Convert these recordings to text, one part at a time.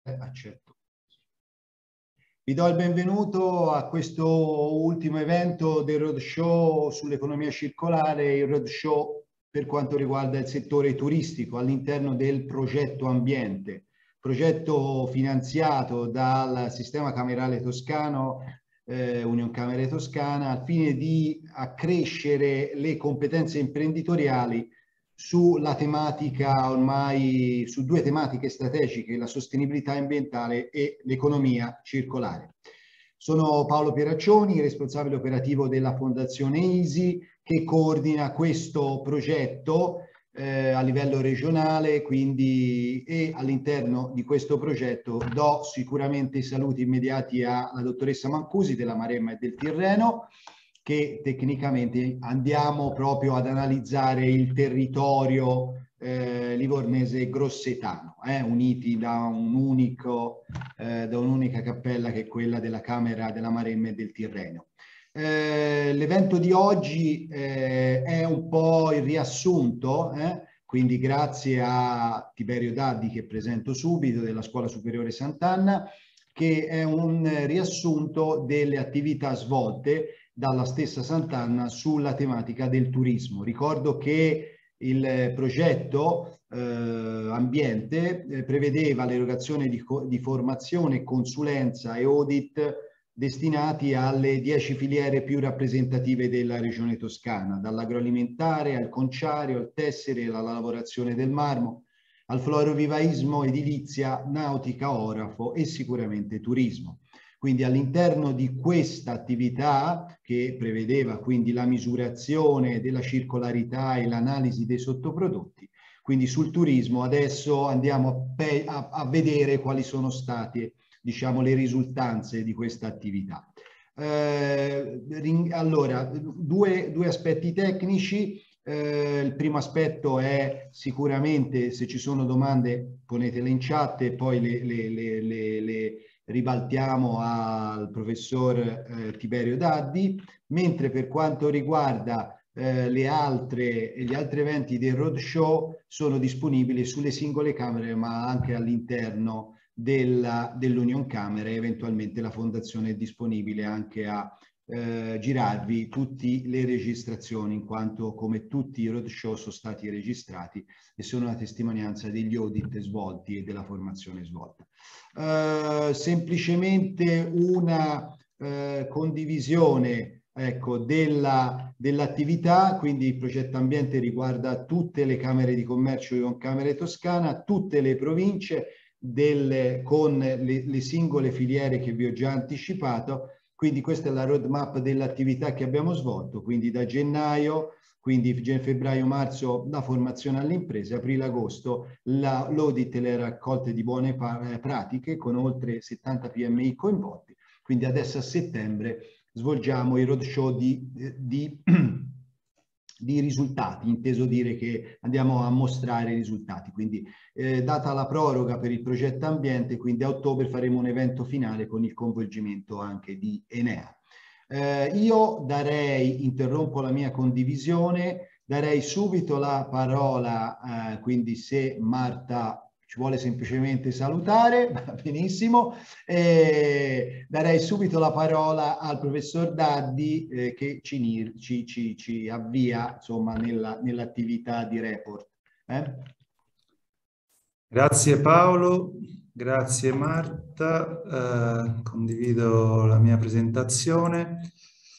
accetto. Vi do il benvenuto a questo ultimo evento del roadshow sull'economia circolare, il roadshow per quanto riguarda il settore turistico all'interno del progetto Ambiente, progetto finanziato dal sistema camerale toscano, Union Camere Toscana, al fine di accrescere le competenze imprenditoriali sulla tematica ormai, su due tematiche strategiche, la sostenibilità ambientale e l'economia circolare. Sono Paolo Pieraccioni, responsabile operativo della Fondazione ISI, che coordina questo progetto a livello regionale, quindi, e all'interno di questo progetto do sicuramente i saluti immediati alla dottoressa Mancusi della Maremma e del Tirreno, che tecnicamente andiamo proprio ad analizzare il territorio livornese grossetano, uniti da un'unica cappella che è quella della Camera della Maremma e del Tirreno. L'evento di oggi è un po' il riassunto, quindi grazie a Tiberio Daddi, che presento subito, della Scuola Superiore Sant'Anna, che è un riassunto delle attività svolte dalla stessa Sant'Anna sulla tematica del turismo. Ricordo che il progetto Ambiente prevedeva l'erogazione di formazione, consulenza e audit destinati alle 10 filiere più rappresentative della regione toscana, dall'agroalimentare al conciario, al tessere, alla lavorazione del marmo, al florovivaismo, edilizia, nautica, orafo e sicuramente turismo. Quindi all'interno di questa attività, che prevedeva quindi la misurazione della circolarità e l'analisi dei sottoprodotti, quindi sul turismo adesso andiamo a vedere quali sono state, diciamo, le risultanze di questa attività. Allora, due aspetti tecnici. Il primo aspetto è sicuramente, se ci sono domande ponetele in chat e poi le ribaltiamo al professor Tiberio Daddi, mentre per quanto riguarda gli altri eventi del roadshow sono disponibili sulle singole camere ma anche all'interno dell'Union Camere. Eventualmente la Fondazione è disponibile anche a girarvi tutte le registrazioni, in quanto come tutti i roadshow sono stati registrati e sono una testimonianza degli audit svolti e della formazione svolta. Semplicemente una condivisione, ecco, dell'attività. Quindi il progetto Ambiente riguarda tutte le camere di commercio di Union Camere Toscana, tutte le province con le singole filiere che vi ho già anticipato. Quindi questa è la roadmap dell'attività che abbiamo svolto, quindi da gennaio, quindi febbraio, marzo la formazione alle imprese, aprile-agosto l'audit e le raccolte di buone pratiche con oltre 70 PMI coinvolti. Quindi adesso a settembre svolgiamo il roadshow di risultati, inteso dire che andiamo a mostrare i risultati. Quindi data la proroga per il progetto Ambiente, quindi a ottobre faremo un evento finale con il coinvolgimento anche di Enea. Io interrompo la mia condivisione, darei subito la parola, quindi se Marta ci vuole semplicemente salutare, va benissimo, darei subito la parola al professor Daddi che ci avvia, insomma, nell'attività di report. Grazie Paolo, grazie Marta, condivido la mia presentazione.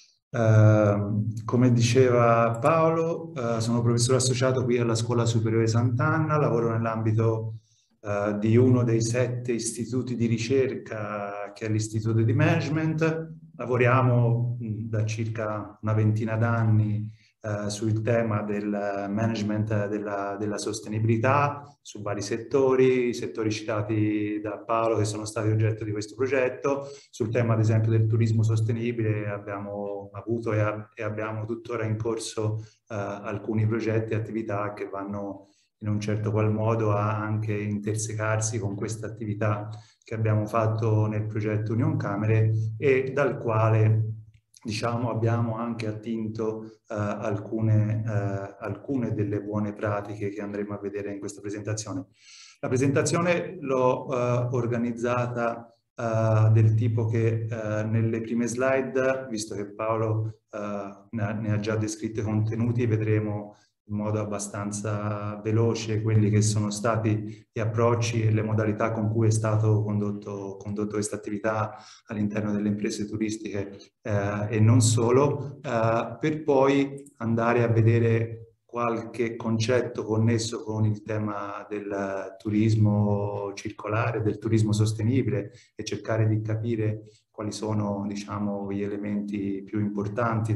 Come diceva Paolo, sono professore associato qui alla Scuola Superiore Sant'Anna, lavoro nell'ambito di uno dei 7 istituti di ricerca che è l'Istituto di Management. Lavoriamo da circa una ventina d'anni sul tema del management della sostenibilità su vari settori, i settori citati da Paolo che sono stati oggetto di questo progetto. Sul tema ad esempio del turismo sostenibile abbiamo avuto e abbiamo tuttora in corso alcuni progetti e attività che vanno in un certo qual modo a anche intersecarsi con questa attività che abbiamo fatto nel progetto Union Camere e dal quale diciamo, abbiamo anche attinto alcune delle buone pratiche che andremo a vedere in questa presentazione. La presentazione l'ho organizzata del tipo che nelle prime slide, visto che Paolo ne ha già descritto i contenuti, vedremo in modo abbastanza veloce quelli che sono stati gli approcci e le modalità con cui è stato condotto questa attività all'interno delle imprese turistiche e non solo, per poi andare a vedere qualche concetto connesso con il tema del turismo circolare, del turismo sostenibile e cercare di capire quali sono, diciamo, gli elementi più importanti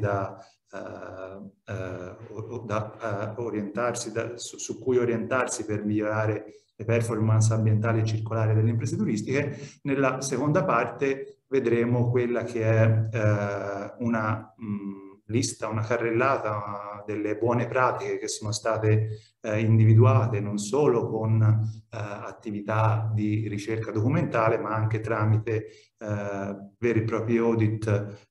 su cui orientarsi per migliorare le performance ambientali e circolari delle imprese turistiche. Nella seconda parte vedremo quella che è una lista, una carrellata delle buone pratiche che sono state individuate non solo con attività di ricerca documentale, ma anche tramite veri e propri audit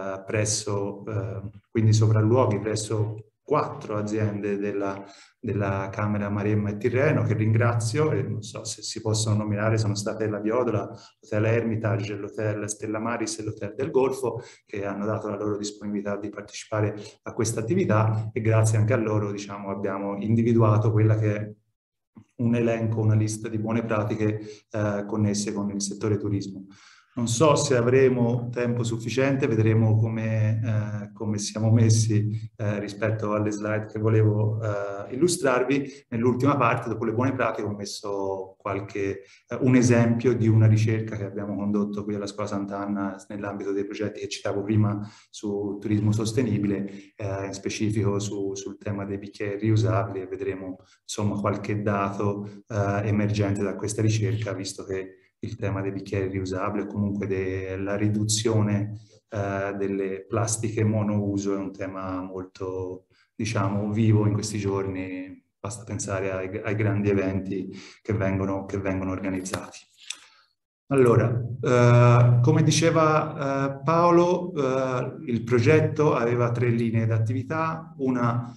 quindi sopralluoghi presso 4 aziende della Camera Maremma e Tirreno, che ringrazio, e non so se si possono nominare, sono state la Viodola, l'Hotel Hermitage, l'Hotel Stella Maris e l'Hotel del Golfo, che hanno dato la loro disponibilità di partecipare a questa attività, e grazie anche a loro, diciamo, abbiamo individuato quella che è un elenco, una lista di buone pratiche connesse con il settore turismo. Non so se avremo tempo sufficiente, vedremo come siamo messi rispetto alle slide che volevo illustrarvi. Nell'ultima parte, dopo le buone pratiche, ho messo un esempio di una ricerca che abbiamo condotto qui alla Scuola Sant'Anna nell'ambito dei progetti che citavo prima su turismo sostenibile, in specifico sul tema dei bicchieri riusabili, e vedremo insomma qualche dato emergente da questa ricerca, visto che il tema dei bicchieri riusabili o comunque della riduzione delle plastiche monouso è un tema molto, diciamo, vivo in questi giorni. Basta pensare ai grandi eventi che vengono organizzati. Allora, come diceva Paolo, il progetto aveva 3 linee d'attività, una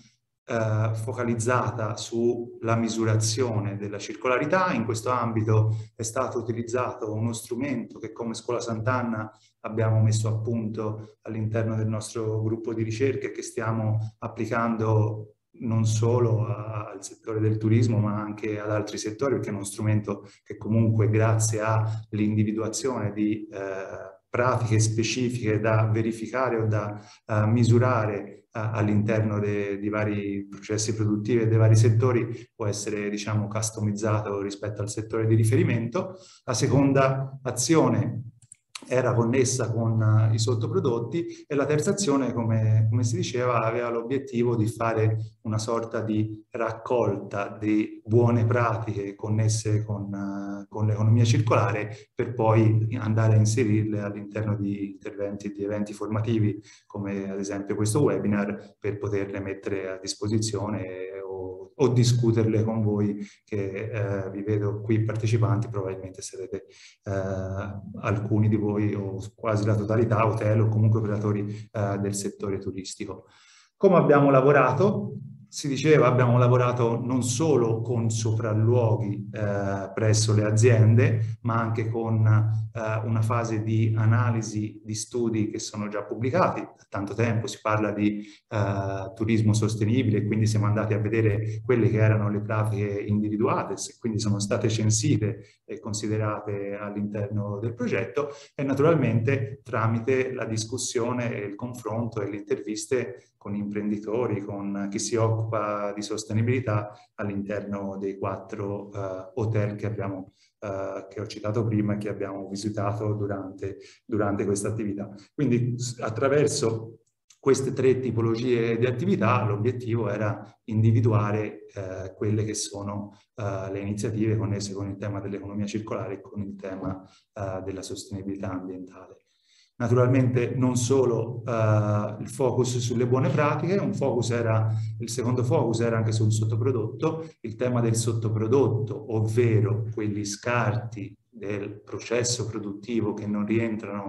focalizzata sulla misurazione della circolarità. In questo ambito è stato utilizzato uno strumento che come Scuola Sant'Anna abbiamo messo a punto all'interno del nostro gruppo di ricerca e che stiamo applicando non solo al settore del turismo ma anche ad altri settori, perché è uno strumento che comunque, grazie all'individuazione di pratiche specifiche da verificare o da misurare all'interno di vari processi produttivi e dei vari settori, può essere, diciamo, customizzato rispetto al settore di riferimento. La seconda azione era connessa con i sottoprodotti, e la terza azione, come si diceva, aveva l'obiettivo di fare una sorta di raccolta di buone pratiche connesse con l'economia circolare, per poi andare a inserirle all'interno di interventi, di eventi formativi, come ad esempio questo webinar, per poterle mettere a disposizione o discuterle con voi che vi vedo qui partecipanti. Probabilmente sarete alcuni di voi, o quasi la totalità, hotel o comunque operatori del settore turistico. Come abbiamo lavorato? Si diceva, abbiamo lavorato non solo con sopralluoghi presso le aziende, ma anche con una fase di analisi di studi che sono già pubblicati. Da tanto tempo si parla di turismo sostenibile, quindi siamo andati a vedere quelle che erano le pratiche individuate, quindi sono state censite e considerate all'interno del progetto, e naturalmente tramite la discussione e il confronto e le interviste con imprenditori, con chi si occupa di sostenibilità all'interno dei 4 hotel che ho citato prima e che abbiamo visitato durante questa attività. Quindi attraverso queste 3 tipologie di attività l'obiettivo era individuare quelle che sono le iniziative connesse con il tema dell'economia circolare e con il tema della sostenibilità ambientale. Naturalmente non solo il focus sulle buone pratiche, il secondo focus era anche sul sottoprodotto, il tema del sottoprodotto, ovvero quegli scarti del processo produttivo che non rientrano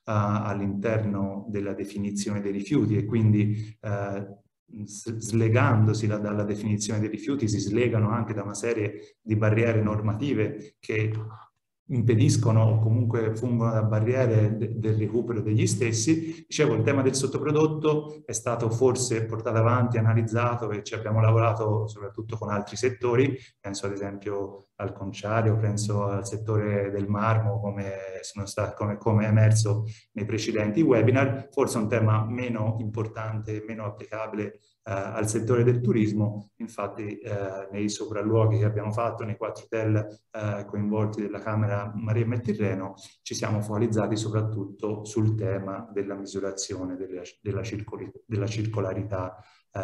all'interno della definizione dei rifiuti, e quindi slegandosi dalla definizione dei rifiuti si slegano anche da una serie di barriere normative che impediscono o comunque fungono da barriere del recupero degli stessi. Dicevo, il tema del sottoprodotto è stato forse portato avanti, analizzato, e ci abbiamo lavorato soprattutto con altri settori, penso ad esempio al conciario, penso al settore del marmo, come è emerso nei precedenti webinar. Forse un tema meno importante, meno applicabile al settore del turismo. Infatti nei sopralluoghi che abbiamo fatto, nei 4 hotel coinvolti della Camera Maremma e Tirreno, ci siamo focalizzati soprattutto sul tema della misurazione della circolarità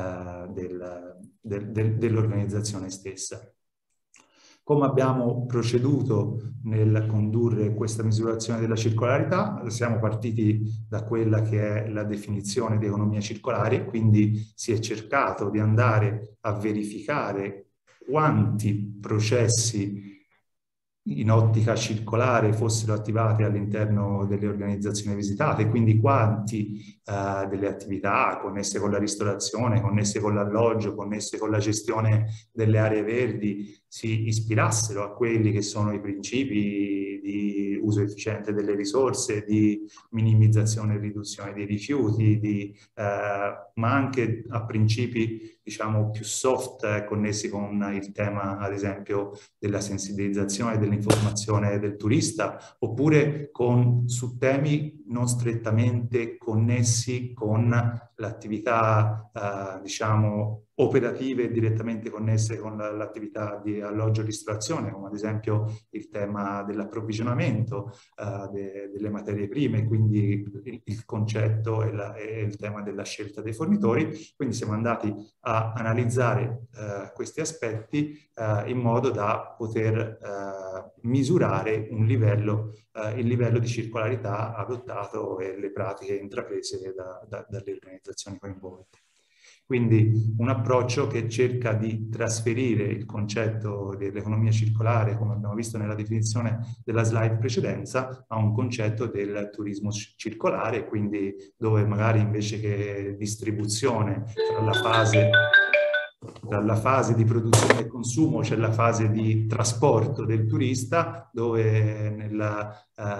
dell'organizzazione stessa. Come abbiamo proceduto nel condurre questa misurazione della circolarità? Siamo partiti da quella che è la definizione di economia circolare, quindi si è cercato di andare a verificare quanti processi in ottica circolare fossero attivate all'interno delle organizzazioni visitate, quindi quanti delle attività connesse con la ristorazione, connesse con l'alloggio, connesse con la gestione delle aree verdi si ispirassero a quelli che sono i principi di uso efficiente delle risorse, di minimizzazione e riduzione dei rifiuti, ma anche a principi, diciamo, più soft connessi con il tema, ad esempio, della sensibilizzazione e dell'informazione del turista, oppure su temi non strettamente connessi con l'attività, diciamo, operative direttamente connesse con l'attività di alloggio e ristorazione, come ad esempio il tema dell'approvvigionamento delle materie prime, quindi il concetto e il tema della scelta dei fornitori. Quindi siamo andati a analizzare questi aspetti in modo da poter misurare il livello di circolarità adottato e le pratiche intraprese dalle organizzazioni coinvolte. Quindi un approccio che cerca di trasferire il concetto dell'economia circolare, come abbiamo visto nella definizione della slide precedenza, a un concetto del turismo circolare, quindi dove magari invece che distribuzione dalla fase di produzione e consumo c'è la fase di trasporto del turista, dove nella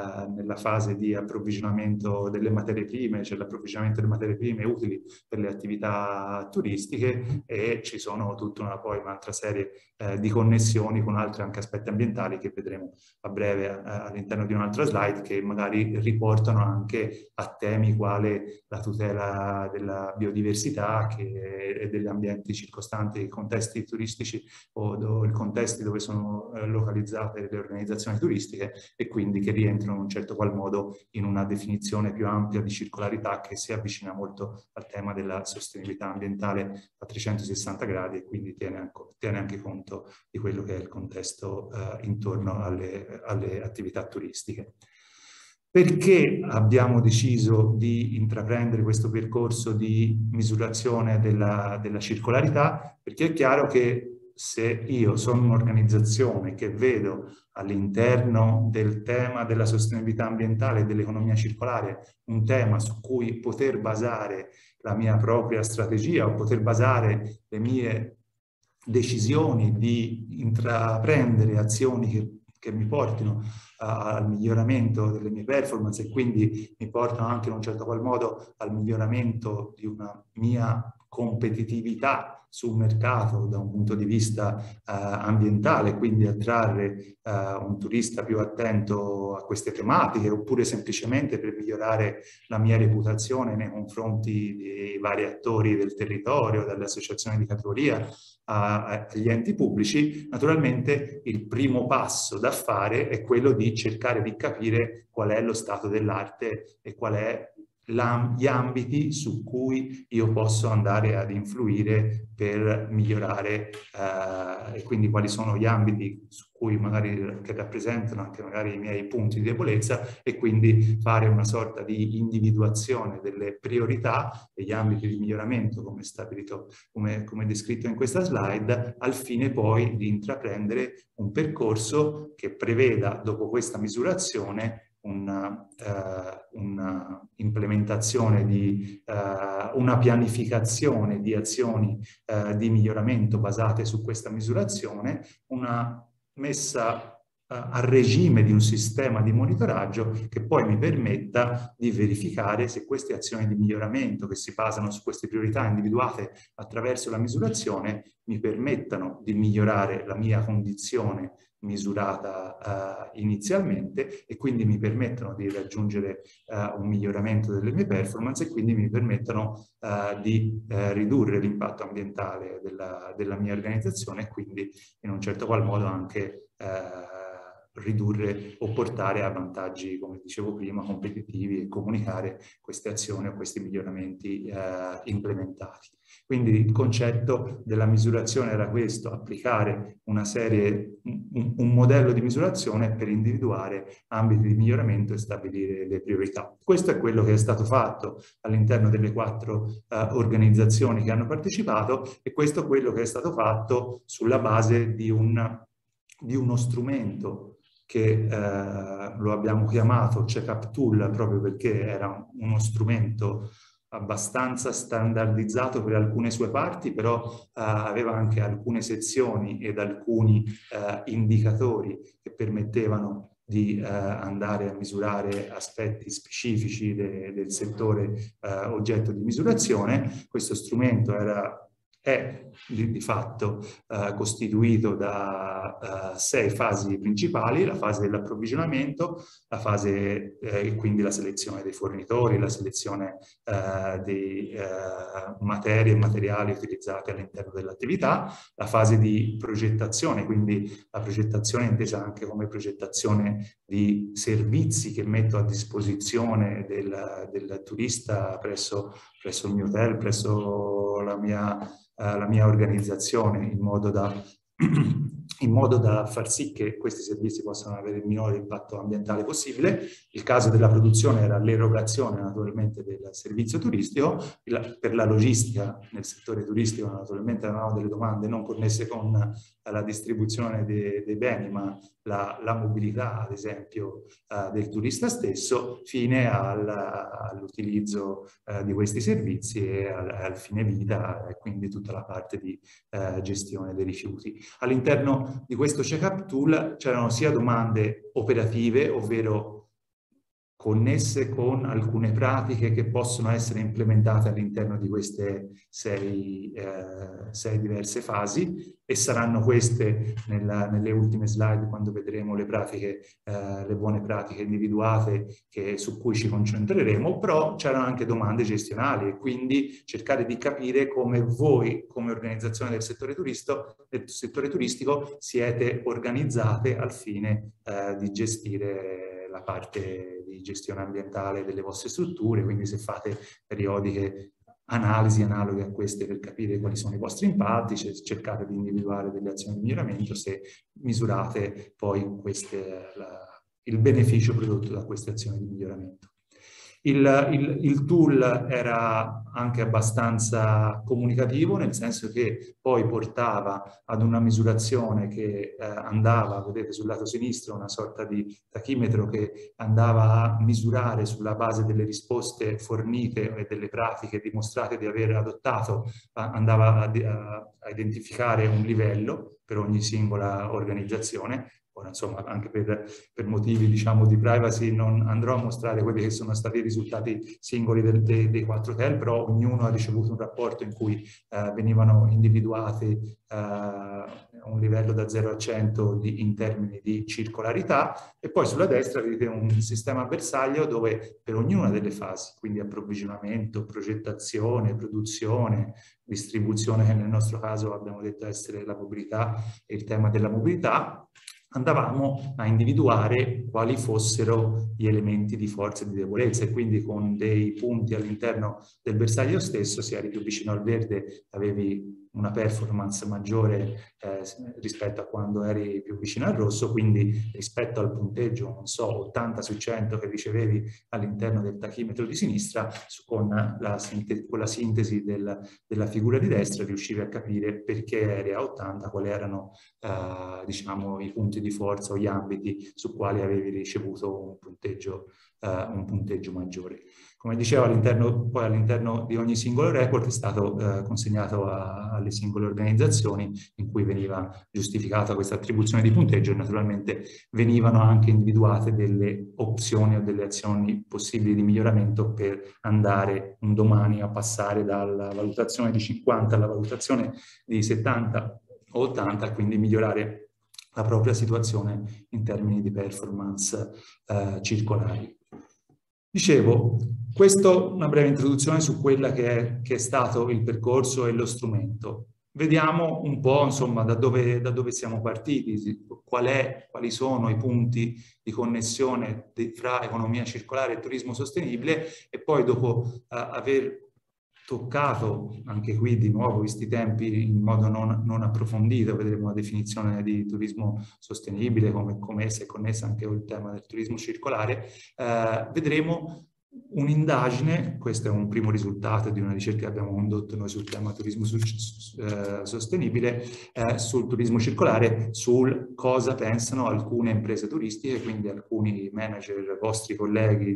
fase di approvvigionamento delle materie prime c'è l'approvvigionamento delle materie prime utili per le attività turistiche, e ci sono poi un'altra serie di connessioni con altri anche aspetti ambientali che vedremo a breve all'interno di un'altra slide, che magari riportano anche a temi quale la tutela della biodiversità e degli ambienti circostanti, i contesti turistici o i contesti dove sono localizzate le organizzazioni turistiche, e quindi che rientrano in un certo qual modo in una definizione più ampia di circolarità che si avvicina molto al tema della sostenibilità ambientale a 360 gradi, e quindi tiene anche conto di quello che è il contesto intorno alle attività turistiche. Perché abbiamo deciso di intraprendere questo percorso di misurazione della circolarità? Perché è chiaro che se io sono un'organizzazione che vedo all'interno del tema della sostenibilità ambientale e dell'economia circolare un tema su cui poter basare la mia propria strategia o poter basare le mie decisioni di intraprendere azioni che mi portino al miglioramento delle mie performance, e quindi mi portano anche in un certo qual modo al miglioramento di una mia competitività sul mercato da un punto di vista ambientale, quindi attrarre un turista più attento a queste tematiche, oppure semplicemente per migliorare la mia reputazione nei confronti dei vari attori del territorio, dalle associazioni di categoria agli enti pubblici. Naturalmente il primo passo da fare è quello di cercare di capire qual è lo stato dell'arte e qual è gli ambiti su cui io posso andare ad influire per migliorare, e quindi quali sono gli ambiti su cui magari che rappresentano anche magari i miei punti di debolezza, e quindi fare una sorta di individuazione delle priorità e gli ambiti di miglioramento come stabilito, come descritto in questa slide, al fine poi di intraprendere un percorso che preveda, dopo questa misurazione, una implementazione di una pianificazione di azioni di miglioramento basate su questa misurazione, una messa a regime di un sistema di monitoraggio che poi mi permetta di verificare se queste azioni di miglioramento che si basano su queste priorità individuate attraverso la misurazione mi permettano di migliorare la mia condizione misurata inizialmente e quindi mi permettono di raggiungere un miglioramento delle mie performance e quindi mi permettono di ridurre l'impatto ambientale della mia organizzazione e quindi in un certo qual modo anche ridurre o portare a vantaggi, come dicevo prima, competitivi e comunicare queste azioni o questi miglioramenti implementati. Quindi il concetto della misurazione era questo: applicare un modello di misurazione per individuare ambiti di miglioramento e stabilire le priorità. Questo è quello che è stato fatto all'interno delle 4 organizzazioni che hanno partecipato e questo è quello che è stato fatto sulla base di uno strumento che lo abbiamo chiamato Checkup Tool proprio perché era uno strumento abbastanza standardizzato per alcune sue parti, però aveva anche alcune sezioni ed alcuni indicatori che permettevano di andare a misurare aspetti specifici del settore oggetto di misurazione. Questo strumento è di fatto costituito da 6 fasi principali: la fase dell'approvvigionamento, la fase quindi la selezione dei fornitori, la selezione dei materie e materiali utilizzati all'interno dell'attività, la fase di progettazione, quindi la progettazione intesa anche come progettazione di servizi che metto a disposizione del turista presso il mio hotel, presso la mia organizzazione, in modo da far sì che questi servizi possano avere il minore impatto ambientale possibile. Il caso della produzione era l'erogazione naturalmente del servizio turistico. Per la logistica nel settore turistico naturalmente avevamo delle domande non connesse con la distribuzione dei beni, ma la mobilità, ad esempio, del turista stesso, fine all'utilizzo di questi servizi e al fine vita, e quindi tutta la parte di gestione dei rifiuti. All'interno di questo Checkup Tool c'erano sia domande operative, ovvero connesse con alcune pratiche che possono essere implementate all'interno di queste 6 diverse fasi, e saranno queste nelle ultime slide, quando vedremo le pratiche, le buone pratiche individuate su cui ci concentreremo. Però c'erano anche domande gestionali e quindi cercare di capire come voi, come organizzazione del settore turistico, siete organizzate al fine di gestire la parte di gestione ambientale delle vostre strutture, quindi se fate periodiche analisi analoghe a queste per capire quali sono i vostri impatti, cercate di individuare delle azioni di miglioramento, se misurate poi il beneficio prodotto da queste azioni di miglioramento. Il tool era anche abbastanza comunicativo, nel senso che poi portava ad una misurazione che andava, vedete sul lato sinistro, una sorta di tachimetro che andava a misurare sulla base delle risposte fornite e delle pratiche dimostrate di aver adottato, andava a identificare un livello per ogni singola organizzazione. Ora, insomma, anche per motivi, diciamo, di privacy non andrò a mostrare quelli che sono stati i risultati singoli dei 4 hotel, però ognuno ha ricevuto un rapporto in cui venivano individuati un livello da 0 a 100 in termini di circolarità, e poi sulla destra vedete un sistema a bersaglio dove per ognuna delle fasi, quindi approvvigionamento, progettazione, produzione, distribuzione, che nel nostro caso abbiamo detto essere la mobilità e il tema della mobilità, andavamo a individuare quali fossero gli elementi di forza e di debolezza, e quindi con dei punti all'interno del bersaglio stesso, se eri più vicino al verde avevi una performance maggiore rispetto a quando eri più vicino al rosso, quindi rispetto al punteggio, non so, 80 su 100 che ricevevi all'interno del tachimetro di sinistra, con la sintesi della figura di destra riuscivi a capire perché eri a 80, quali erano diciamo i punti di forza o gli ambiti su quali avevi ricevuto un punteggio maggiore. Come dicevo, all'interno di ogni singolo report è stato consegnato alle singole organizzazioni in cui veniva giustificata questa attribuzione di punteggio, e naturalmente venivano anche individuate delle opzioni o delle azioni possibili di miglioramento per andare un domani a passare dalla valutazione di 50 alla valutazione di 70 o 80, quindi migliorare la propria situazione in termini di performance circolari. Dicevo, questa è una breve introduzione su quella che è stato il percorso e lo strumento. Vediamo un po', insomma, da dove siamo partiti, quali sono i punti di connessione fra economia circolare e turismo sostenibile, e poi dopo aver toccato anche qui di nuovo questi tempi in modo non approfondito, vedremo la definizione di turismo sostenibile, come essa è connessa anche con il tema del turismo circolare, vedremo un'indagine. Questo è un primo risultato di una ricerca che abbiamo condotto noi sul tema turismo sostenibile, sul turismo circolare, sul cosa pensano alcune imprese turistiche, quindi alcuni manager, vostri colleghi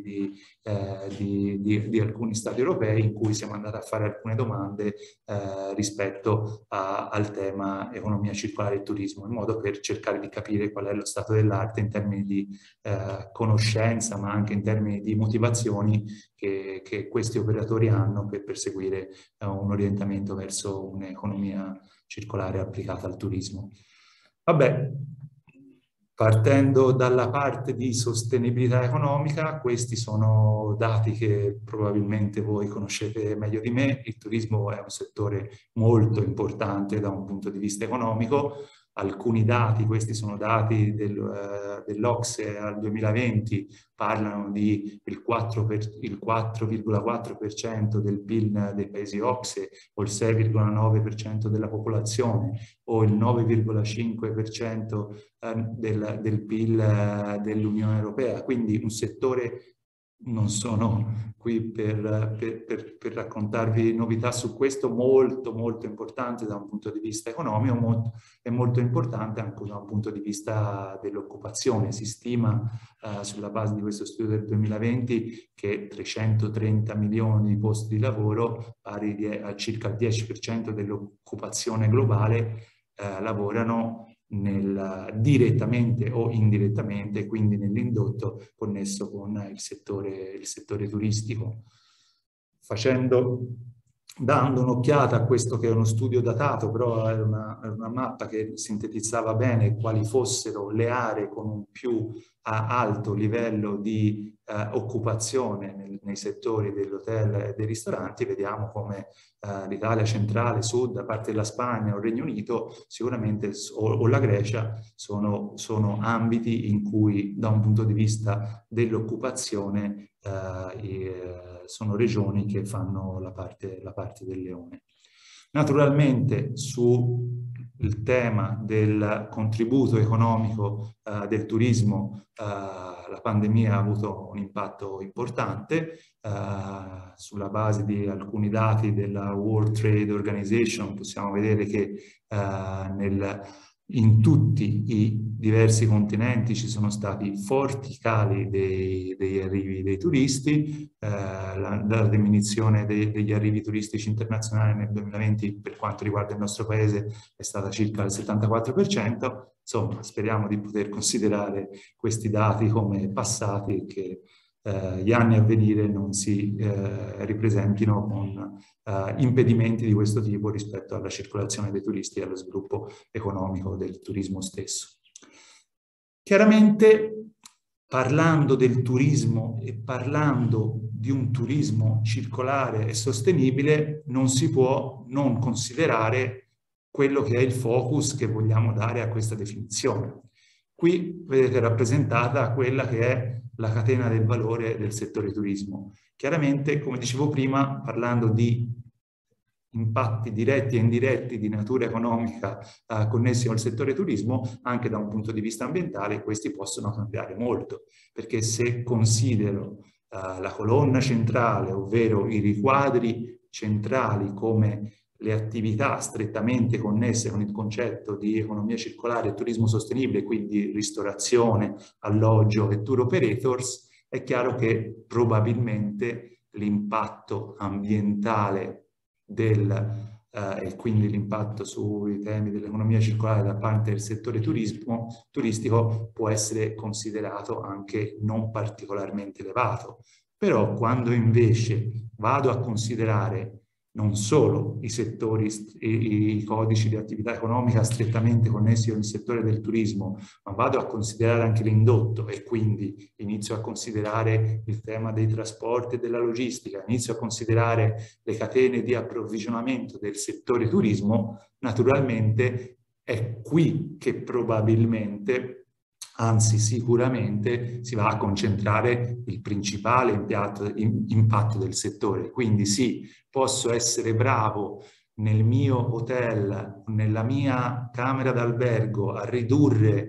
di alcuni stati europei, in cui siamo andati a fare alcune domande rispetto al tema economia circolare e turismo, in modo per cercare di capire qual è lo stato dell'arte in termini di conoscenza, ma anche in termini di motivazioni che questi operatori hanno per perseguire un orientamento verso un'economia circolare applicata al turismo. Vabbè, partendo dalla parte di sostenibilità economica, questi sono dati che probabilmente voi conoscete meglio di me. Il turismo è un settore molto importante da un punto di vista economico. Alcuni dati, questi sono dati dell'OCSE al 2020, parlano di il 4,4% del PIL dei paesi OCSE, o il 6,9% della popolazione, o il 9,5% del PIL dell'Unione Europea. Quindi un settore, non sono qui per raccontarvi novità su questo, molto molto importante da un punto di vista economico, è molto importante anche da un punto di vista dell'occupazione. Si stima sulla base di questo studio del 2020 che 330 milioni di posti di lavoro, pari a circa il 10% dell'occupazione globale, lavorano direttamente o indirettamente, quindi nell'indotto connesso con il settore turistico. Dando un'occhiata a questo, che è uno studio datato, però è una mappa che sintetizzava bene quali fossero le aree con un più alto livello di occupazione nei settori dell'hotel e dei ristoranti, vediamo come l'Italia centrale, sud, a parte della Spagna o il Regno Unito, sicuramente, o la Grecia, sono ambiti in cui da un punto di vista dell'occupazione sono regioni che fanno la parte del leone. Naturalmente sul tema del contributo economico del turismo, la pandemia ha avuto un impatto importante. Sulla base di alcuni dati della World Trade Organization possiamo vedere che in tutti i diversi continenti ci sono stati forti cali degli arrivi dei turisti. La diminuzione degli arrivi turistici internazionali nel 2020 per quanto riguarda il nostro paese è stata circa il 74%. Insomma, speriamo di poter considerare questi dati come passati e che gli anni a venire non si ripresentino con impedimenti di questo tipo rispetto alla circolazione dei turisti e allo sviluppo economico del turismo stesso. Chiaramente, parlando del turismo e parlando di un turismo circolare e sostenibile, non si può non considerare quello che è il focus che vogliamo dare a questa definizione. Qui vedete rappresentata quella che è la catena del valore del settore turismo. Chiaramente, come dicevo prima, parlando di impatti diretti e indiretti di natura economica connessi al settore turismo, anche da un punto di vista ambientale questi possono cambiare molto, perché se considero la colonna centrale, ovvero i riquadri centrali come le attività strettamente connesse con il concetto di economia circolare e turismo sostenibile, quindi ristorazione, alloggio e tour operators, è chiaro che probabilmente l'impatto ambientale e quindi l'impatto sui temi dell'economia circolare da parte del settore turistico può essere considerato anche non particolarmente elevato. Però quando invece vado a considerare non solo i settori, i codici di attività economica strettamente connessi con il settore del turismo, ma vado a considerare anche l'indotto e quindi inizio a considerare il tema dei trasporti e della logistica, inizio a considerare le catene di approvvigionamento del settore turismo, naturalmente è qui che probabilmente, anzi sicuramente, si va a concentrare il principale impatto del settore. Quindi sì, posso essere bravo nel mio hotel, nella mia camera d'albergo a ridurre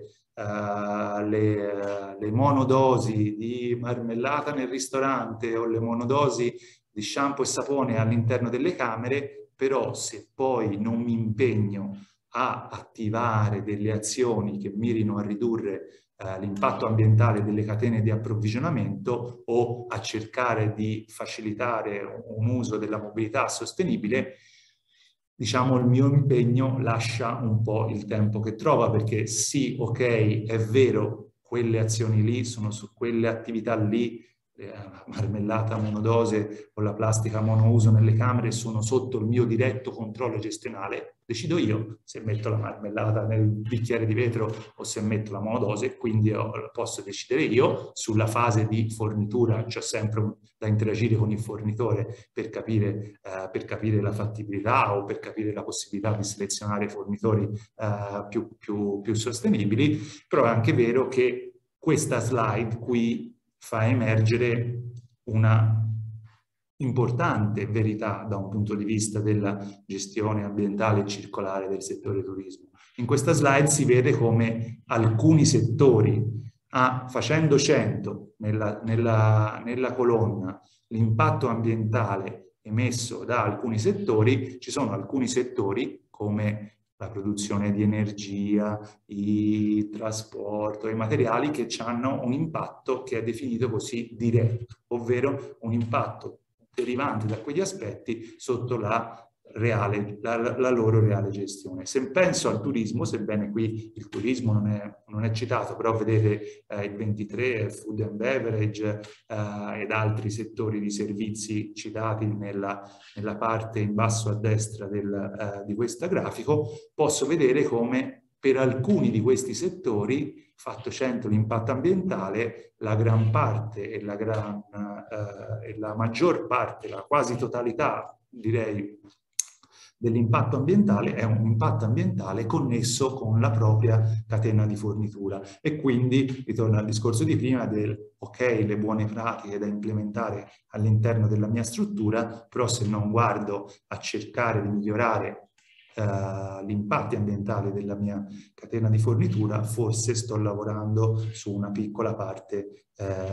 le monodosi di marmellata nel ristorante o le monodosi di shampoo e sapone all'interno delle camere, però se poi non mi impegno a attivare delle azioni che mirino a ridurre l'impatto ambientale delle catene di approvvigionamento o a cercare di facilitare un uso della mobilità sostenibile, diciamo il mio impegno lascia un po' il tempo che trova, perché sì, ok, è vero, quelle azioni lì sono su quelle attività lì, la marmellata monodose o la plastica monouso nelle camere sono sotto il mio diretto controllo gestionale. Decido io se metto la marmellata nel bicchiere di vetro o se metto la monodose, quindi posso decidere io. Sulla fase di fornitura c'è sempre da interagire con il fornitore per capire la fattibilità o per capire la possibilità di selezionare fornitori più sostenibili, però è anche vero che questa slide qui fa emergere una importante verità da un punto di vista della gestione ambientale e circolare del settore turismo. In questa slide si vede come alcuni settori, facendo 100 nella colonna l'impatto ambientale emesso da alcuni settori, ci sono alcuni settori come la produzione di energia, il trasporto, i materiali che hanno un impatto che è definito così diretto, ovvero un impatto derivante da quegli aspetti sotto la loro reale gestione. Se penso al turismo, sebbene qui il turismo non è citato, però vedete il 23, food and beverage ed altri settori di servizi citati nella parte in basso a destra di questo grafico, posso vedere come per alcuni di questi settori, fatto 100 l'impatto ambientale, la gran parte e la maggior parte, la quasi totalità, direi, dell'impatto ambientale è un impatto ambientale connesso con la propria catena di fornitura. E quindi ritorno al discorso di prima del ok, le buone pratiche da implementare all'interno della mia struttura, però se non guardo a cercare di migliorare gli impatti ambientali della mia catena di fornitura, forse sto lavorando su una piccola parte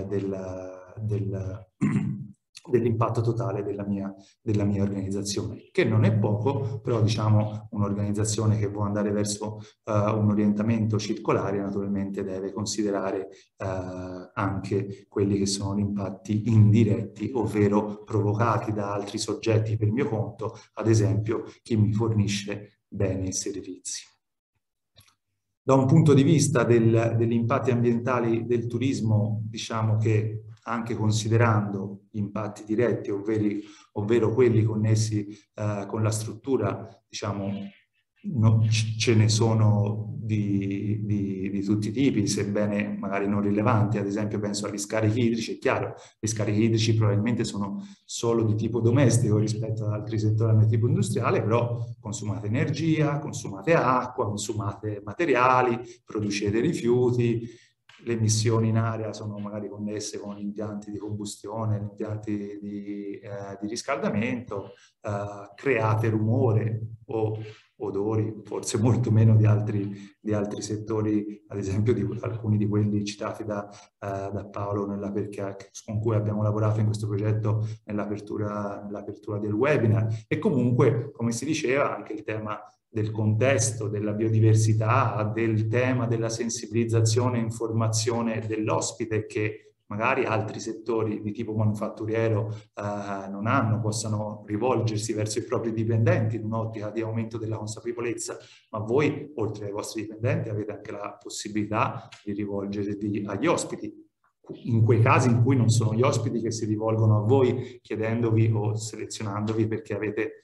dell'impatto totale della mia organizzazione, che non è poco, però diciamo un'organizzazione che vuole andare verso un orientamento circolare naturalmente deve considerare anche quelli che sono gli impatti indiretti, ovvero provocati da altri soggetti per mio conto, ad esempio chi mi fornisce beni e servizi. Da un punto di vista degli impatti ambientali del turismo, diciamo che anche considerando gli impatti diretti, ovvero quelli connessi con la struttura, diciamo, ce ne sono di tutti i tipi, sebbene magari non rilevanti. Ad esempio penso agli scarichi idrici. È chiaro, gli scarichi idrici probabilmente sono solo di tipo domestico rispetto ad altri settori di tipo industriale, però consumate energia, consumate acqua, consumate materiali, producete rifiuti, le emissioni in aria sono magari connesse con impianti di combustione, impianti di riscaldamento, create rumore o odori, forse molto meno di altri settori, ad esempio di alcuni di quelli citati da Paolo con cui abbiamo lavorato in questo progetto nell'apertura del webinar. E comunque, come si diceva, anche il tema del contesto, della biodiversità, del tema della sensibilizzazione e informazione dell'ospite, che magari altri settori di tipo manufatturiero non hanno, possano rivolgersi verso i propri dipendenti in un'ottica di aumento della consapevolezza, ma voi, oltre ai vostri dipendenti, avete anche la possibilità di rivolgervi agli ospiti. In quei casi in cui non sono gli ospiti che si rivolgono a voi chiedendovi o selezionandovi perché avete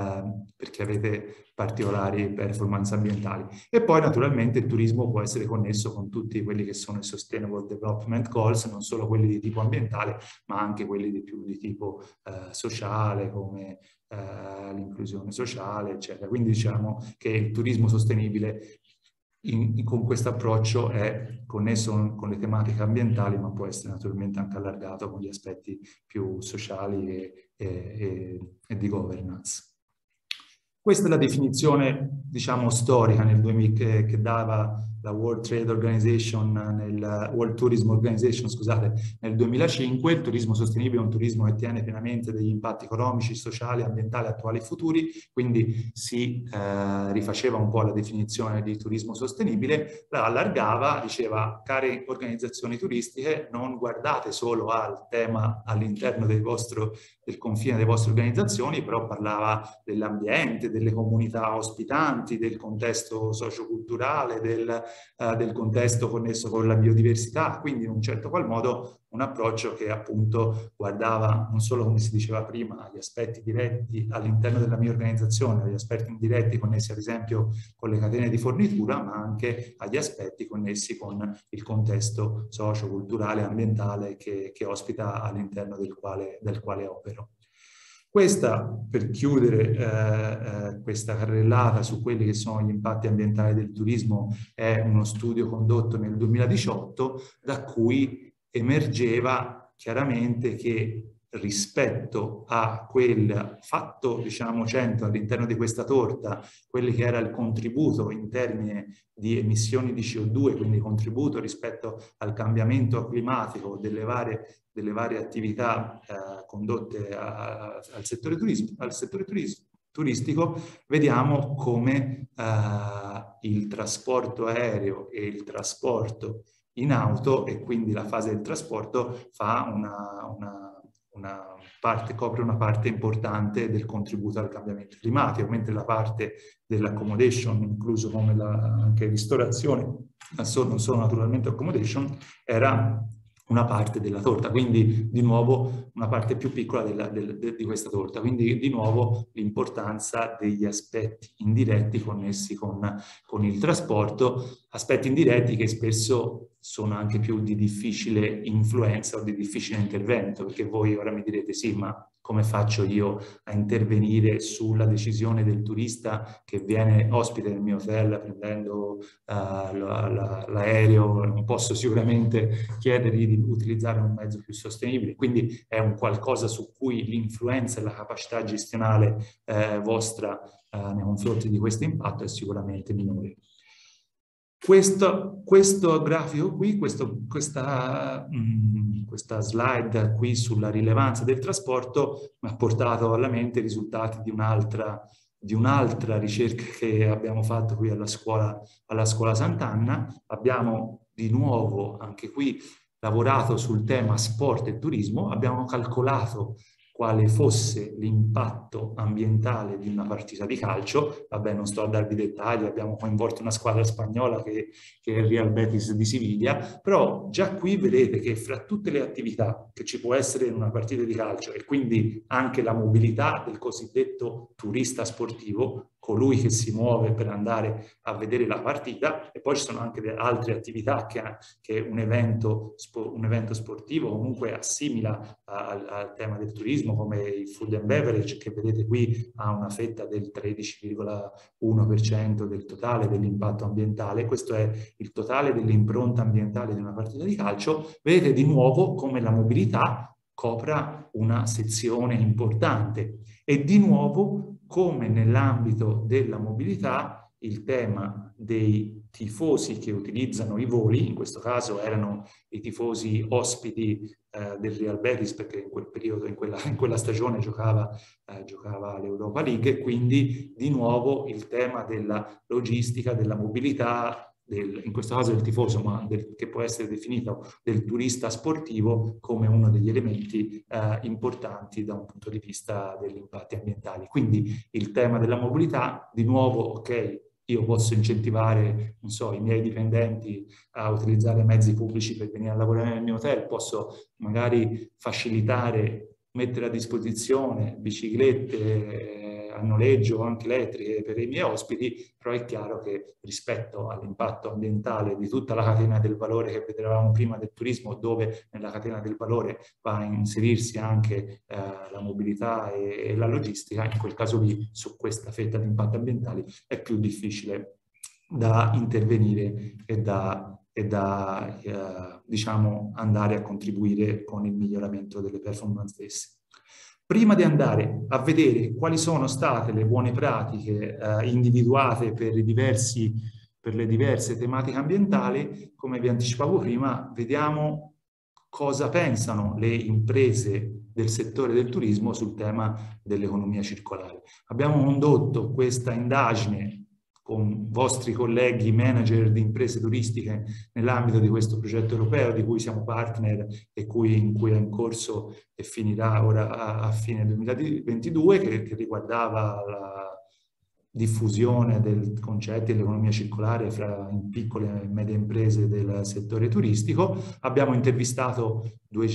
particolari performance ambientali. E poi naturalmente il turismo può essere connesso con tutti quelli che sono i Sustainable Development Goals, non solo quelli di tipo ambientale, ma anche quelli di tipo sociale, come l'inclusione sociale, eccetera. Quindi diciamo che il turismo sostenibile con questo approccio è connesso con le tematiche ambientali, ma può essere naturalmente anche allargato con gli aspetti più sociali e di governance. Questa è la definizione, diciamo, storica che dava la World Trade Organization, World Tourism Organization, scusate, nel 2005. Il turismo sostenibile è un turismo che tiene pienamente degli impatti economici, sociali, ambientali, attuali e futuri, quindi si rifaceva un po' la definizione di turismo sostenibile, la allargava, diceva: care organizzazioni turistiche, non guardate solo al tema all'interno del confine delle vostre organizzazioni, però parlava dell'ambiente, delle comunità ospitanti, del contesto socioculturale, del contesto connesso con la biodiversità, quindi in un certo qual modo un approccio che appunto guardava non solo, come si diceva prima, agli aspetti diretti all'interno della mia organizzazione, agli aspetti indiretti connessi ad esempio con le catene di fornitura, ma anche agli aspetti connessi con il contesto socio-culturale e ambientale che ospita all'interno del quale opero. Questa, per chiudere questa carrellata su quelli che sono gli impatti ambientali del turismo, è uno studio condotto nel 2018 da cui emergeva chiaramente che rispetto a quel fatto, diciamo, 100 all'interno di questa torta, quelli che era il contributo in termini di emissioni di CO2, quindi contributo rispetto al cambiamento climatico delle varie attività condotte al settore turistico, vediamo come il trasporto aereo e il trasporto in auto, e quindi la fase del trasporto fa copre una parte importante del contributo al cambiamento climatico, mentre la parte dell'accommodation, incluso come anche ristorazione, non solo naturalmente accommodation, era una parte della torta, quindi di nuovo una parte più piccola di questa torta, quindi di nuovo l'importanza degli aspetti indiretti connessi con il trasporto, aspetti indiretti che spesso sono anche più di difficile influenza o di difficile intervento, perché voi ora mi direte: sì, ma come faccio io a intervenire sulla decisione del turista che viene ospite nel mio hotel prendendo l'aereo? Non posso sicuramente chiedergli di utilizzare un mezzo più sostenibile, quindi è un qualcosa su cui l'influenza e la capacità gestionale vostra nei confronti di questo impatto è sicuramente minore. Questo grafico qui, questa slide qui sulla rilevanza del trasporto mi ha portato alla mente i risultati di un'altra ricerca che abbiamo fatto qui alla scuola Sant'Anna. Abbiamo di nuovo anche qui lavorato sul tema sport e turismo, abbiamo calcolato quale fosse l'impatto ambientale di una partita di calcio. Vabbè, non sto a darvi dettagli, abbiamo coinvolto una squadra spagnola che è il Real Betis di Siviglia, però già qui vedete che fra tutte le attività che ci può essere in una partita di calcio, e quindi anche la mobilità del cosiddetto turista sportivo, colui che si muove per andare a vedere la partita, e poi ci sono anche altre attività che un evento sportivo comunque assimila al tema del turismo, turismo, come il food and beverage, che vedete qui ha una fetta del 13,1% del totale dell'impatto ambientale. Questo è il totale dell'impronta ambientale di una partita di calcio. Vedete di nuovo come la mobilità copra una sezione importante e di nuovo come nell'ambito della mobilità il tema dei tifosi che utilizzano i voli, in questo caso erano i tifosi ospiti del Real Betis, perché in quel periodo, in quella stagione giocava l'Europa League, e quindi di nuovo il tema della logistica, della mobilità, in questo caso del tifoso, ma che può essere definito del turista sportivo, come uno degli elementi importanti da un punto di vista degli impatti ambientali. Quindi il tema della mobilità, di nuovo, ok, io posso incentivare, non so, i miei dipendenti a utilizzare mezzi pubblici per venire a lavorare nel mio hotel, posso magari facilitare, mettere a disposizione biciclette a noleggio, anche elettriche, per i miei ospiti, però è chiaro che rispetto all'impatto ambientale di tutta la catena del valore che vedevamo prima del turismo, dove nella catena del valore va a inserirsi anche la mobilità e la logistica, in quel caso lì, su questa fetta di impatti ambientali, è più difficile da intervenire e da diciamo, andare a contribuire con il miglioramento delle performance stesse. Prima di andare a vedere quali sono state le buone pratiche individuate per le diverse tematiche ambientali, come vi anticipavo prima, vediamo cosa pensano le imprese del settore del turismo sul tema dell'economia circolare. Abbiamo condotto questa indagine con vostri colleghi manager di imprese turistiche nell'ambito di questo progetto europeo di cui siamo partner e in cui è in corso e finirà ora a fine 2022, che riguardava la diffusione del concetto dell'economia circolare fra piccole e medie imprese del settore turistico. Abbiamo intervistato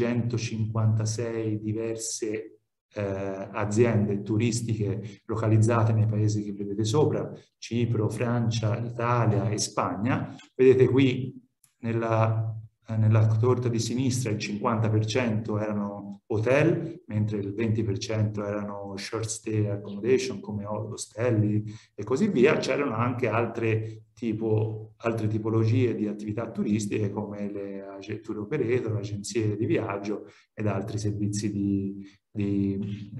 256 diverse aziende turistiche localizzate nei paesi che vedete sopra: Cipro, Francia, Italia e Spagna. Vedete qui nella torta di sinistra il 50% erano hotel, mentre il 20% erano short stay accommodation come ostelli e così via. C'erano anche altre tipologie di attività turistiche come le tour operator, agenzie di viaggio ed altri servizi di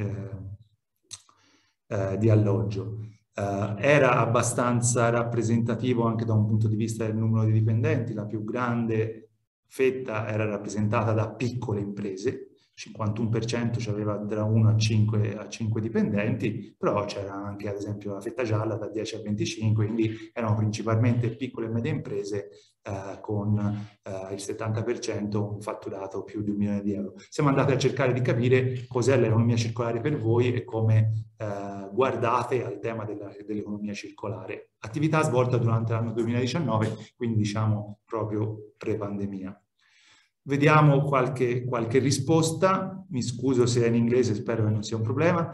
alloggio. Era abbastanza rappresentativo anche da un punto di vista del numero di dipendenti. La più grande fetta era rappresentata da piccole imprese, 51% aveva da 1 a 5 dipendenti, però c'era anche ad esempio la fetta gialla da 10 a 25, quindi erano principalmente piccole e medie imprese con il 70% un fatturato più di 1 milione di euro. Siamo andati a cercare di capire cos'è l'economia circolare per voi e come guardate al tema dell'economia circolare. Attività svolta durante l'anno 2019, quindi diciamo proprio pre-pandemia. Vediamo qualche risposta. Mi scuso se è in inglese, spero che non sia un problema.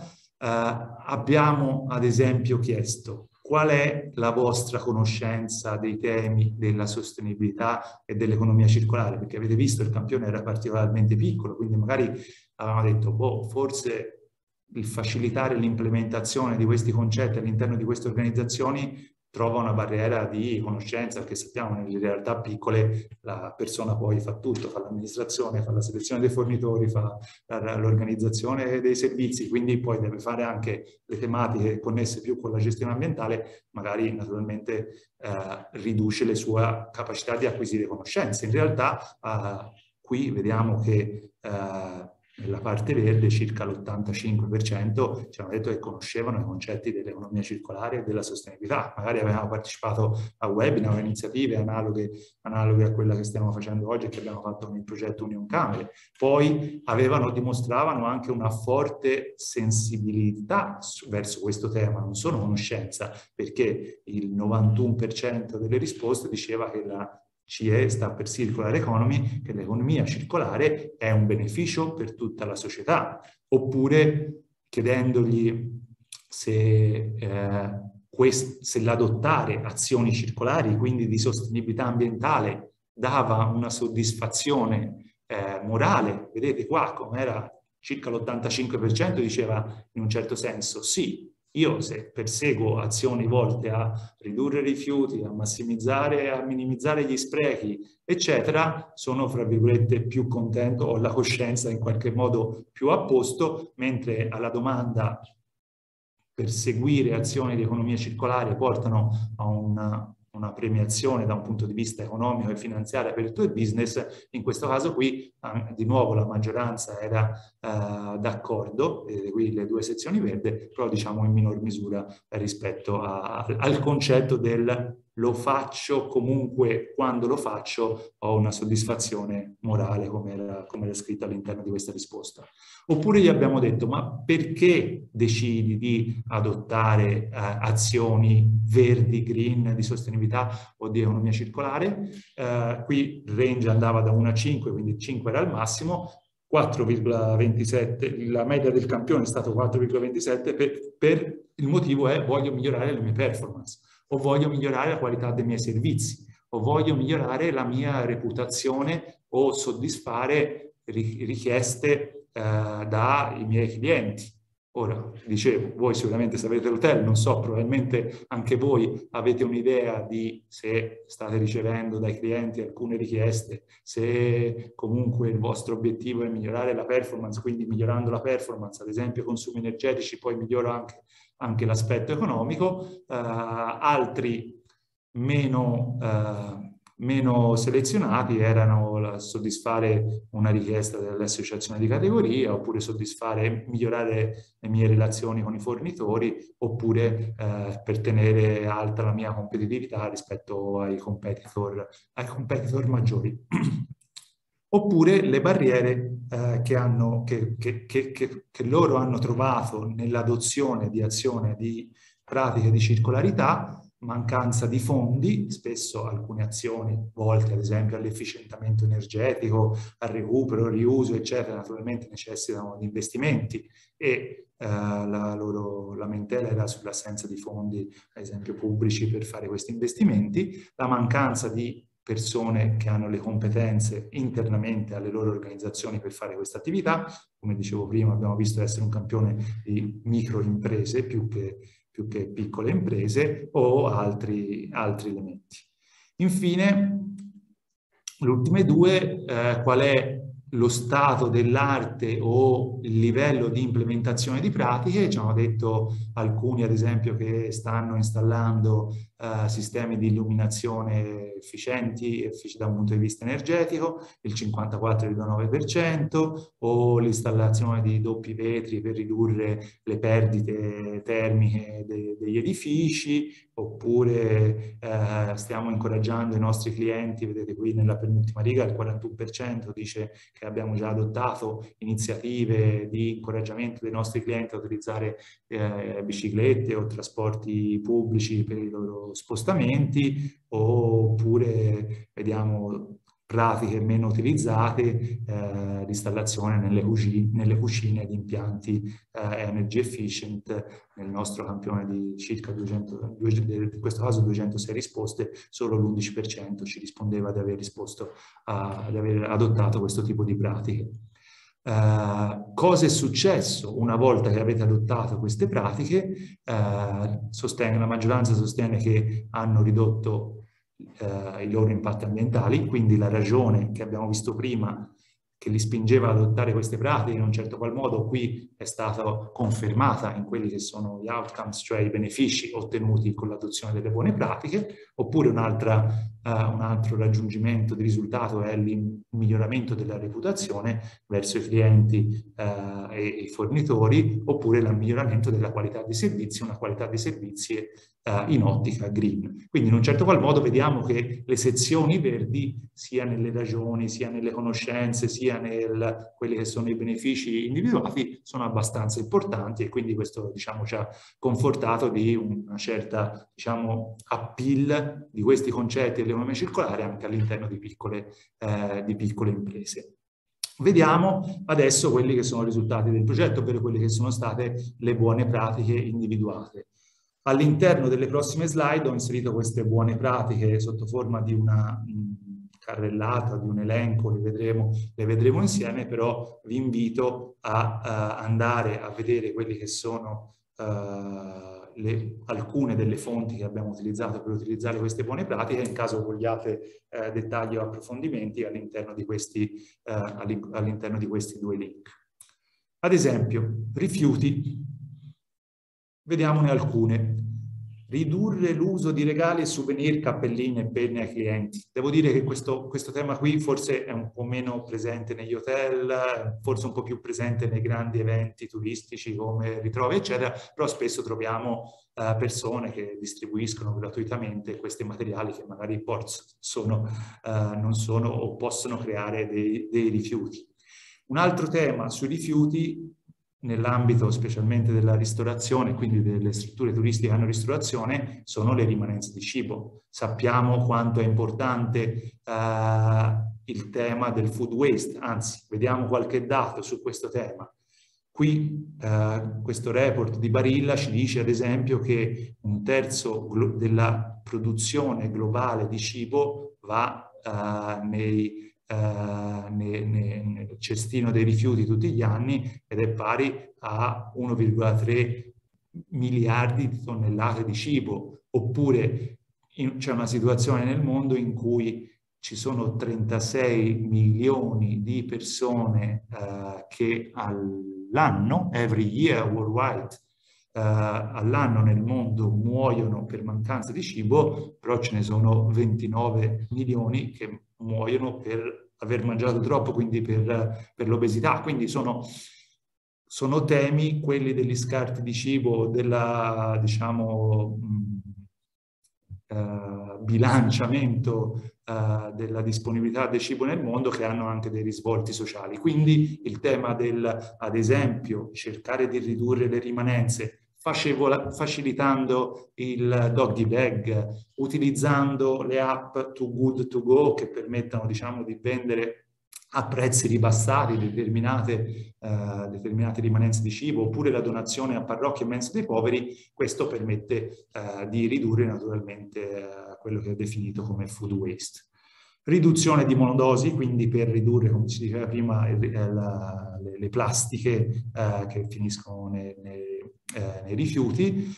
Abbiamo ad esempio chiesto: qual è la vostra conoscenza dei temi della sostenibilità e dell'economia circolare? Perché avete visto il campione era particolarmente piccolo, quindi magari avevamo detto, boh, forse il facilitare l'implementazione di questi concetti all'interno di queste organizzazioni trova una barriera di conoscenza, perché sappiamo che nelle realtà piccole la persona poi fa tutto, fa l'amministrazione, fa la selezione dei fornitori, fa l'organizzazione dei servizi, quindi poi deve fare anche le tematiche connesse più con la gestione ambientale, magari naturalmente riduce le sue capacità di acquisire conoscenze. In realtà qui vediamo che nella parte verde circa l'85% ci hanno detto che conoscevano i concetti dell'economia circolare e della sostenibilità. Magari avevano partecipato a webinar o iniziative analoghe a quella che stiamo facendo oggi e che abbiamo fatto con il progetto Union Camere. Poi dimostravano anche una forte sensibilità verso questo tema, non solo conoscenza, perché il 91% delle risposte diceva che la CE sta per Circular Economy, che l'economia circolare è un beneficio per tutta la società. Oppure chiedendogli se l'adottare azioni circolari, quindi di sostenibilità ambientale, dava una soddisfazione morale. Vedete qua com'era circa l'85% diceva in un certo senso sì. Io se perseguo azioni volte a ridurre rifiuti, a massimizzare, a minimizzare gli sprechi, eccetera, sono, fra virgolette, più contento, ho la coscienza in qualche modo più a posto, mentre alla domanda perseguire azioni di economia circolare portano a una premiazione da un punto di vista economico e finanziario per il tuo business, in questo caso qui di nuovo la maggioranza era d'accordo, qui le due sezioni verde, però diciamo in minor misura rispetto al concetto del lo faccio comunque, quando lo faccio ho una soddisfazione morale, come era scritto all'interno di questa risposta. Oppure gli abbiamo detto, ma perché decidi di adottare azioni verdi, green, di sostenibilità o di economia circolare? Qui il range andava da 1 a 5, quindi 5 era il massimo, 4,27, la media del campione è stato 4,27 per il motivo è voglio migliorare le mie performance, o voglio migliorare la qualità dei miei servizi, o voglio migliorare la mia reputazione o soddisfare richieste dai miei clienti. Ora, dicevo, voi sicuramente sapete l'hotel, non so, probabilmente anche voi avete un'idea di se state ricevendo dai clienti alcune richieste, se comunque il vostro obiettivo è migliorare la performance, quindi migliorando la performance, ad esempio consumi energetici, poi migliora anche l'aspetto economico, altri meno selezionati erano soddisfare una richiesta dell'associazione di categoria, oppure migliorare le mie relazioni con i fornitori, oppure per tenere alta la mia competitività rispetto ai competitor maggiori. Oppure le barriere che loro hanno trovato nell'adozione di azione di pratiche di circolarità, mancanza di fondi, spesso alcune azioni volte ad esempio all'efficientamento energetico, al recupero, riuso, eccetera, naturalmente necessitano di investimenti e la loro lamentela era sull'assenza di fondi, ad esempio pubblici, per fare questi investimenti, la mancanza di persone che hanno le competenze internamente alle loro organizzazioni per fare questa attività. Come dicevo prima, abbiamo visto essere un campione di microimprese più che piccole imprese, o altri elementi. Infine, le ultime due, qual è lo stato dell'arte o il livello di implementazione di pratiche? Ci hanno detto alcuni, ad esempio, che stanno installando sistemi di illuminazione efficienti da un punto di vista energetico, il 54,9%, o l'installazione di doppi vetri per ridurre le perdite termiche degli edifici, oppure stiamo incoraggiando i nostri clienti, vedete qui nella penultima riga il 41% dice che abbiamo già adottato iniziative di incoraggiamento dei nostri clienti a utilizzare biciclette o trasporti pubblici per i loro spostamenti, oppure vediamo pratiche meno utilizzate, l'installazione nelle cucine di impianti energy efficient. Nel nostro campione di circa 200, in questo caso 206 risposte, solo l'11% ci rispondeva di aver di aver adottato questo tipo di pratiche. Cosa è successo una volta che avete adottato queste pratiche? La maggioranza sostiene che hanno ridotto i loro impatti ambientali, quindi la ragione che abbiamo visto prima che li spingeva ad adottare queste pratiche in un certo qual modo qui è stata confermata in quelli che sono gli outcomes, cioè i benefici ottenuti con l'adozione delle buone pratiche. Oppure un altro raggiungimento di risultato è il miglioramento della reputazione verso i clienti e i fornitori, oppure il miglioramento della qualità dei servizi, una qualità dei servizi in ottica green. Quindi in un certo qual modo vediamo che le sezioni verdi, sia nelle ragioni, sia nelle conoscenze, sia quelli che sono i benefici individuati, sono abbastanza importanti, e quindi questo, diciamo, ci ha confortato di una certa, diciamo, appeal di questi concetti dell'economia circolare anche all'interno di piccole imprese. Vediamo adesso quelli che sono i risultati del progetto, ovvero quelle che sono state le buone pratiche individuate. All'interno delle prossime slide ho inserito queste buone pratiche sotto forma di una carrellata, di un elenco, le vedremo insieme, però vi invito a andare a vedere quelli che sono alcune delle fonti che abbiamo utilizzato per utilizzare queste buone pratiche, in caso vogliate dettagli o approfondimenti all'interno di questi due link. Ad esempio, rifiuti, vediamone alcune. Ridurre l'uso di regali, souvenir, cappelline e penne ai clienti. Devo dire che questo tema qui forse è un po' meno presente negli hotel, forse un po' più presente nei grandi eventi turistici come ritrovi, eccetera, però spesso troviamo persone che distribuiscono gratuitamente questi materiali che magari non sono o possono creare dei rifiuti. Un altro tema sui rifiuti, nell'ambito specialmente della ristorazione, quindi delle strutture turistiche che hanno ristorazione, sono le rimanenze di cibo. Sappiamo quanto è importante il tema del food waste, anzi, vediamo qualche dato su questo tema. Qui questo report di Barilla ci dice ad esempio che 1/3 della produzione globale di cibo va nel cestino dei rifiuti tutti gli anni ed è pari a 1,3 miliardi di tonnellate di cibo. Oppure c'è una situazione nel mondo in cui ci sono 36 milioni di persone che all'anno, every year worldwide, all'anno nel mondo muoiono per mancanza di cibo, però ce ne sono 29 milioni che muoiono per aver mangiato troppo, quindi per l'obesità. Quindi sono temi, quelli degli scarti di cibo, della, diciamo, bilanciamento della disponibilità del cibo nel mondo, che hanno anche dei risvolti sociali. Quindi il tema ad esempio, cercare di ridurre le rimanenze, facilitando il doggy bag, utilizzando le app Too Good To Go che permettano, diciamo, di vendere a prezzi ribassati determinate rimanenze di cibo, oppure la donazione a parrocchie e mense dei poveri. Questo permette di ridurre naturalmente quello che è definito come food waste. Riduzione di monodosi, quindi per ridurre, come si diceva prima, le plastiche che finiscono nei rifiuti.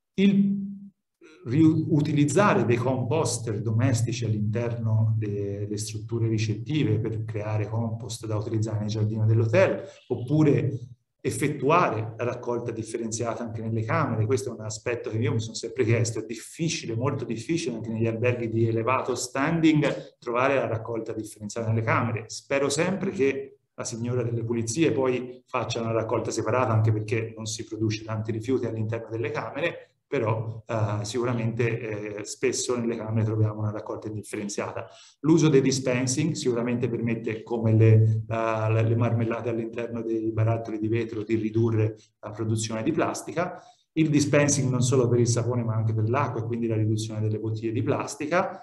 Utilizzare dei composter domestici all'interno delle strutture ricettive per creare compost da utilizzare nei giardini dell'hotel, oppure effettuare la raccolta differenziata anche nelle camere. Questo è un aspetto che io mi sono sempre chiesto. È difficile, molto difficile anche negli alberghi di elevato standing trovare la raccolta differenziata nelle camere. Spero sempre che la signora delle pulizie poi faccia una raccolta separata, anche perché non si produce tanti rifiuti all'interno delle camere, però sicuramente spesso nelle camere troviamo una raccolta indifferenziata. L'uso dei dispensing sicuramente permette, come le marmellate all'interno dei barattoli di vetro, di ridurre la produzione di plastica. Il dispensing non solo per il sapone ma anche per l'acqua, e quindi la riduzione delle bottiglie di plastica.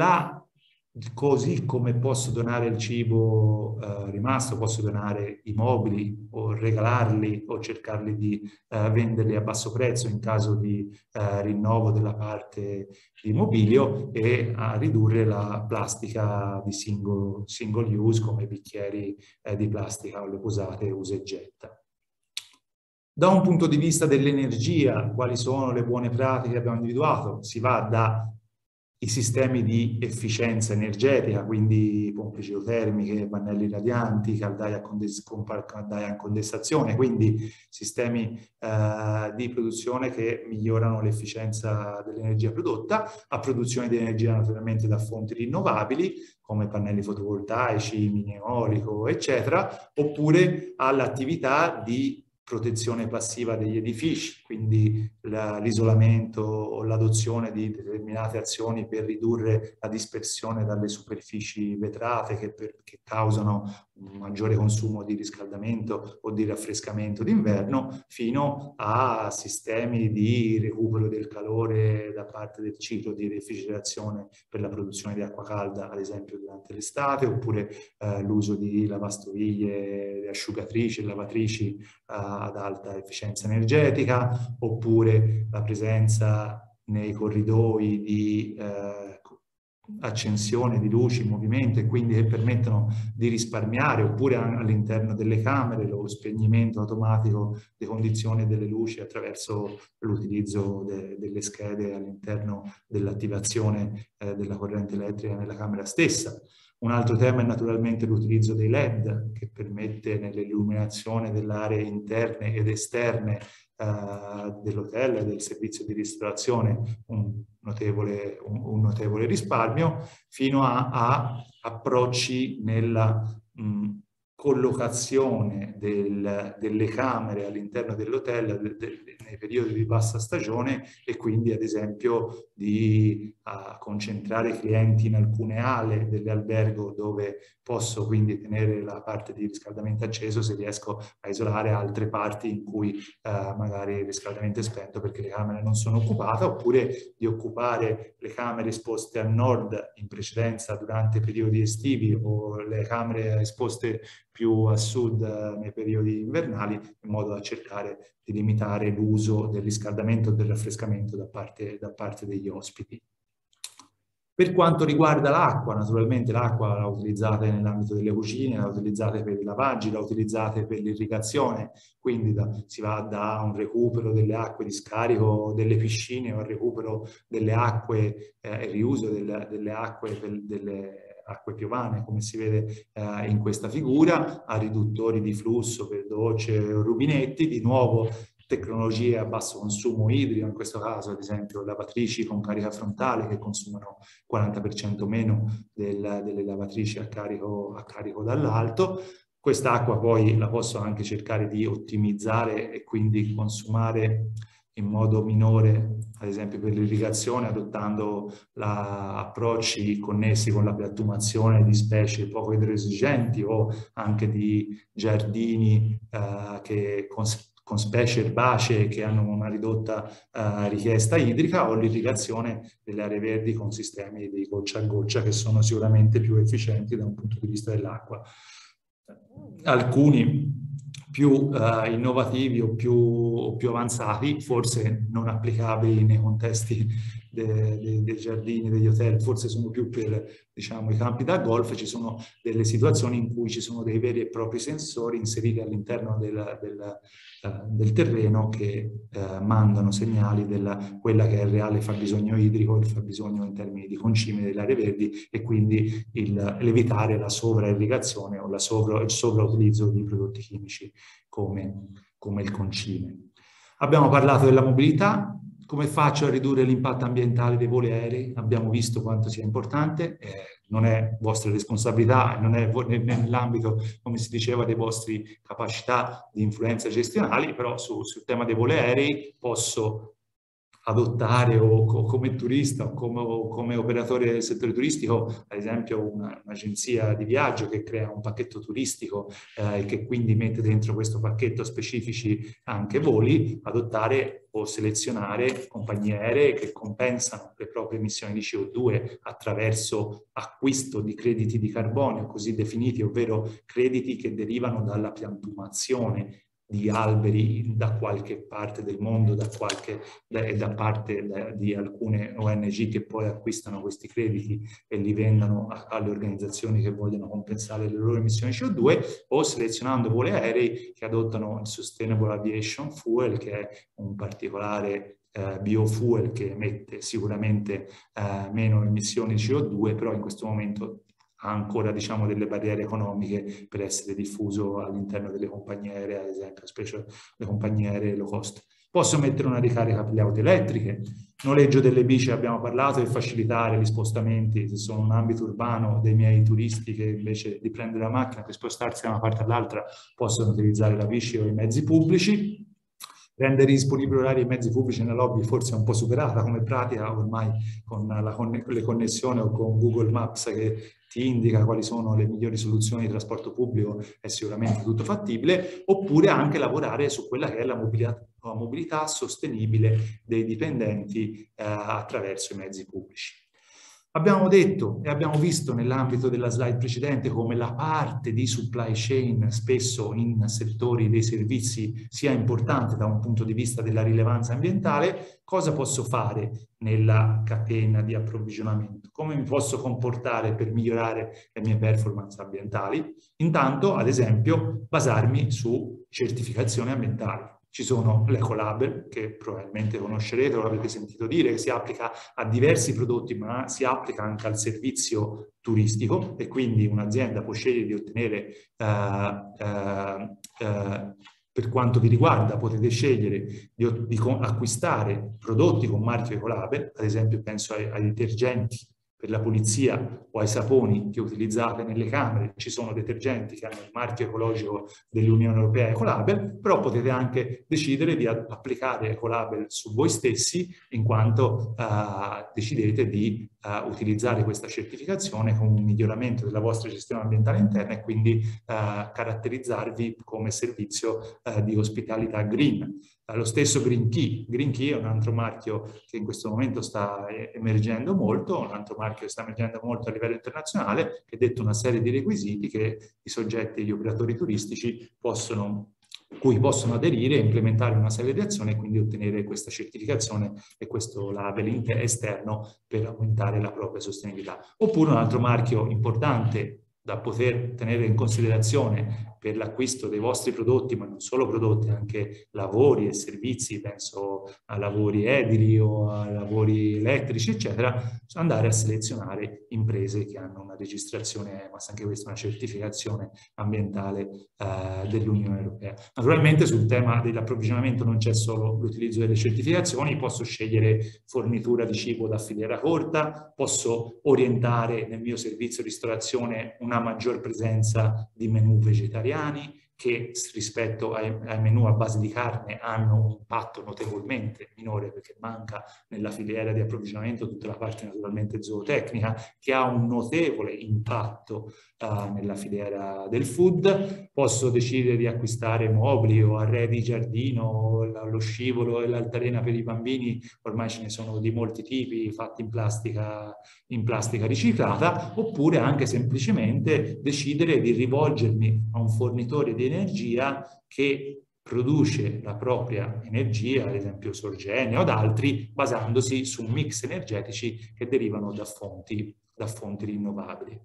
Così come posso donare il cibo rimasto, posso donare i mobili o regalarli o cercarli di venderli a basso prezzo in caso di rinnovo della parte di mobilio, e a ridurre la plastica di single use come bicchieri di plastica o le posate usa e getta. Da un punto di vista dell'energia, quali sono le buone pratiche che abbiamo individuato? Si va da i sistemi di efficienza energetica, quindi pompe geotermiche, pannelli radianti, caldaia a condensazione, quindi sistemi di produzione che migliorano l'efficienza dell'energia prodotta, a produzione di energia naturalmente da fonti rinnovabili, come pannelli fotovoltaici, mini eolico, eccetera, oppure all'attività di protezione passiva degli edifici, quindi l'isolamento o l'adozione di determinate azioni per ridurre la dispersione dalle superfici vetrate che causano un maggiore consumo di riscaldamento o di raffrescamento d'inverno, fino a sistemi di recupero del calore da parte del ciclo di refrigerazione per la produzione di acqua calda, ad esempio durante l'estate, oppure l'uso di lavastoviglie, asciugatrici e lavatrici ad alta efficienza energetica, oppure la presenza nei corridoi di accensione di luci, movimento, e quindi che permettono di risparmiare, oppure all'interno delle camere lo spegnimento automatico di condizioni delle luci attraverso l'utilizzo delle schede all'interno dell'attivazione della corrente elettrica nella camera stessa. Un altro tema è naturalmente l'utilizzo dei LED, che permette nell'illuminazione delle aree interne ed esterne dell'hotel e del servizio di ristorazione un notevole risparmio, fino a approcci nella collocazione delle camere all'interno dell'hotel nei periodi di bassa stagione, e quindi ad esempio di concentrare clienti in alcune ale dell'albergo, dove posso quindi tenere la parte di riscaldamento acceso se riesco a isolare altre parti in cui magari il riscaldamento è spento perché le camere non sono occupate, oppure di occupare le camere esposte a nord in precedenza durante i periodi estivi, o le camere esposte più a sud nei periodi invernali, in modo da cercare di limitare l'uso del riscaldamento e del raffrescamento da parte degli ospiti. Per quanto riguarda l'acqua, naturalmente l'acqua la utilizzate nell'ambito delle cucine, la utilizzate per i lavaggi, la utilizzate per l'irrigazione, quindi si va da un recupero delle acque di scarico delle piscine, o al recupero delle acque, riuso delle acque delle acque piovane, come si vede in questa figura, a riduttori di flusso per docce o rubinetti, di nuovo tecnologie a basso consumo idrico, in questo caso ad esempio lavatrici con carica frontale che consumano 40% meno delle lavatrici a carico dall'alto. Quest'acqua poi la posso anche cercare di ottimizzare e quindi consumare in modo minore, ad esempio per l'irrigazione, adottando approcci connessi con la piattumazione di specie poco idroesigenti, o anche di giardini con specie erbacee che hanno una ridotta richiesta idrica, o l'irrigazione delle aree verdi con sistemi di goccia a goccia, che sono sicuramente più efficienti da un punto di vista dell'acqua. Alcuni più innovativi o più avanzati, forse non applicabili nei contesti dei giardini, degli hotel, forse sono più per, diciamo, i campi da golf. Ci sono delle situazioni in cui ci sono dei veri e propri sensori inseriti all'interno del terreno che mandano segnali quella che è il reale fabbisogno idrico, il fabbisogno in termini di concime delle aree verdi, e quindi l'evitare la sovrairrigazione o il sovrautilizzo di prodotti chimici come il concime. Abbiamo parlato della mobilità. Come faccio a ridurre l'impatto ambientale dei voli aerei? Abbiamo visto quanto sia importante, non è vostra responsabilità, non è nell'ambito, come si diceva, dei vostri capacità di influenza gestionali, però sul tema dei voli aerei posso adottare, o come turista o come operatore del settore turistico, ad esempio un'agenzia di viaggio che crea un pacchetto turistico e che quindi mette dentro questo pacchetto specifici anche voli, adottare o selezionare compagnie aeree che compensano le proprie emissioni di CO2 attraverso acquisto di crediti di carbonio così definiti, ovvero crediti che derivano dalla piantumazione di alberi da qualche parte del mondo, da parte di alcune ONG che poi acquistano questi crediti e li vendono alle organizzazioni che vogliono compensare le loro emissioni CO2, o selezionando voli aerei che adottano il Sustainable Aviation Fuel, che è un particolare biofuel che emette sicuramente meno emissioni di CO2, però in questo momento ha ancora, diciamo, delle barriere economiche per essere diffuso all'interno delle compagnie aeree, ad esempio, specie le compagnie aeree low cost. Posso mettere una ricarica per le auto elettriche, noleggio delle bici, abbiamo parlato, e facilitare gli spostamenti, se sono un ambito urbano, dei miei turisti che invece di prendere la macchina per spostarsi da una parte all'altra possono utilizzare la bici o i mezzi pubblici. Rendere disponibili orari e mezzi pubblici nella lobby forse è un po' superata come pratica ormai, con le connessioni o con Google Maps che ti indica quali sono le migliori soluzioni di trasporto pubblico, è sicuramente tutto fattibile. Oppure anche lavorare su quella che è la mobilità sostenibile dei dipendenti attraverso i mezzi pubblici. Abbiamo detto e abbiamo visto nell'ambito della slide precedente come la parte di supply chain spesso in settori dei servizi sia importante da un punto di vista della rilevanza ambientale. Cosa posso fare nella catena di approvvigionamento? Come mi posso comportare per migliorare le mie performance ambientali? Intanto, ad esempio, basarmi su certificazioni ambientali. Ci sono l'Ecolabel, che probabilmente conoscerete o avete sentito dire, che si applica a diversi prodotti, ma si applica anche al servizio turistico, e quindi un'azienda può scegliere di ottenere, per quanto vi riguarda, potete scegliere di acquistare prodotti con marchio Ecolabel, ad esempio penso ai detergenti per la pulizia o ai saponi che utilizzate nelle camere. Ci sono detergenti che hanno il marchio ecologico dell'Unione Europea Ecolabel, però potete anche decidere di applicare Ecolabel su voi stessi, in quanto decidete di utilizzare questa certificazione come un miglioramento della vostra gestione ambientale interna e quindi caratterizzarvi come servizio di ospitalità green. Lo stesso Green Key. Green Key è un altro marchio che in questo momento sta emergendo molto, un altro marchio che sta emergendo molto a livello internazionale, che detta una serie di requisiti che i soggetti e gli operatori turistici cui possono aderire e implementare una serie di azioni e quindi ottenere questa certificazione e questo label esterno per aumentare la propria sostenibilità. Oppure un altro marchio importante da poter tenere in considerazione per l'acquisto dei vostri prodotti, ma non solo prodotti, anche lavori e servizi, penso a lavori edili o a lavori elettrici, eccetera, andare a selezionare imprese che hanno una registrazione EMAS, anche questa è una certificazione ambientale dell'Unione Europea. Naturalmente sul tema dell'approvvigionamento non c'è solo l'utilizzo delle certificazioni, posso scegliere fornitura di cibo da filiera corta, posso orientare nel mio servizio ristorazione una maggior presenza di menù vegetariani che rispetto ai menù a base di carne hanno un impatto notevolmente minore perché manca nella filiera di approvvigionamento tutta la parte naturalmente zootecnica che ha un notevole impatto nella filiera del food. Posso decidere di acquistare mobili o arredi di giardino, lo scivolo e l'altalena per i bambini, ormai ce ne sono di molti tipi fatti in plastica riciclata, oppure anche semplicemente decidere di rivolgermi a un fornitore di energia che produce la propria energia, ad esempio Sorgenia o ad altri, basandosi su mix energetici che derivano da fonti rinnovabili.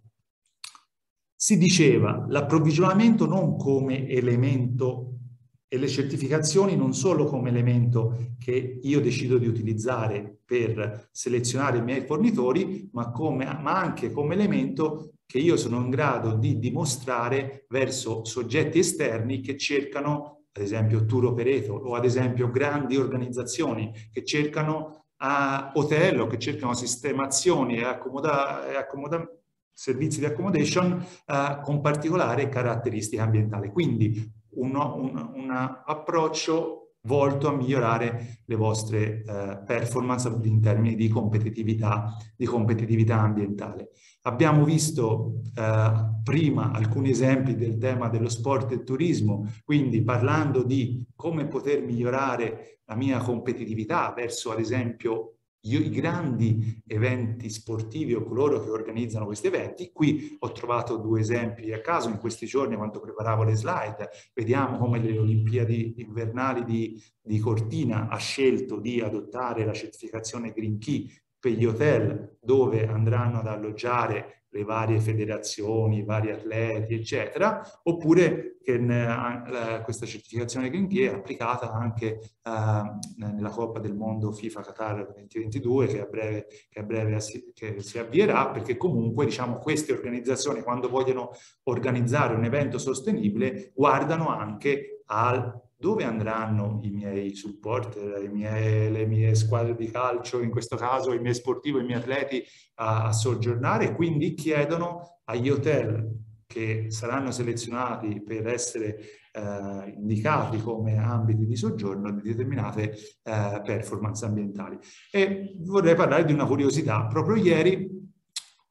Si diceva l'approvvigionamento non come elemento e le certificazioni non solo come elemento che io decido di utilizzare per selezionare i miei fornitori, ma anche come elemento che io sono in grado di dimostrare verso soggetti esterni che cercano, ad esempio tour operator o ad esempio grandi organizzazioni che cercano hotel o che cercano sistemazioni e servizi di accommodation con particolare caratteristica ambientale. Quindi un approccio volto a migliorare le vostre performance in termini di competitività ambientale. Abbiamo visto prima alcuni esempi del tema dello sport e turismo, quindi parlando di come poter migliorare la mia competitività verso, ad esempio, i grandi eventi sportivi o coloro che organizzano questi eventi. Qui ho trovato due esempi a caso in questi giorni quando preparavo le slide. Vediamo come le Olimpiadi invernali di Cortina ha scelto di adottare la certificazione Green Key per gli hotel dove andranno ad alloggiare le varie federazioni, i vari atleti, eccetera, oppure che questa certificazione Green Key è applicata anche nella Coppa del Mondo FIFA Qatar 2022 che a breve si avvierà, perché comunque diciamo queste organizzazioni quando vogliono organizzare un evento sostenibile guardano anche al dove andranno i miei supporter, le mie squadre di calcio, in questo caso i miei sportivi, i miei atleti a soggiornare, e quindi chiedono agli hotel che saranno selezionati per essere indicati come ambiti di soggiorno di determinate performance ambientali. E vorrei parlare di una curiosità. Proprio ieri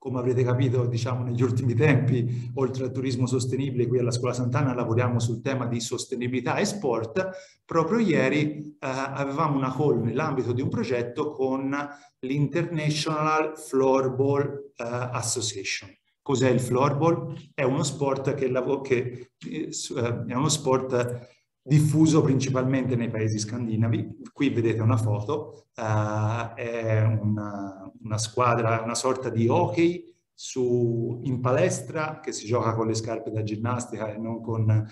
come avrete capito, diciamo, negli ultimi tempi, oltre al turismo sostenibile, qui alla Scuola Sant'Anna lavoriamo sul tema di sostenibilità e sport. Proprio ieri avevamo una call nell'ambito di un progetto con l'International Floorball Association. Cos'è il floorball? È uno sport è uno sport diffuso principalmente nei paesi scandinavi. Qui vedete una foto, è una squadra, una sorta di hockey in palestra che si gioca con le scarpe da ginnastica e non con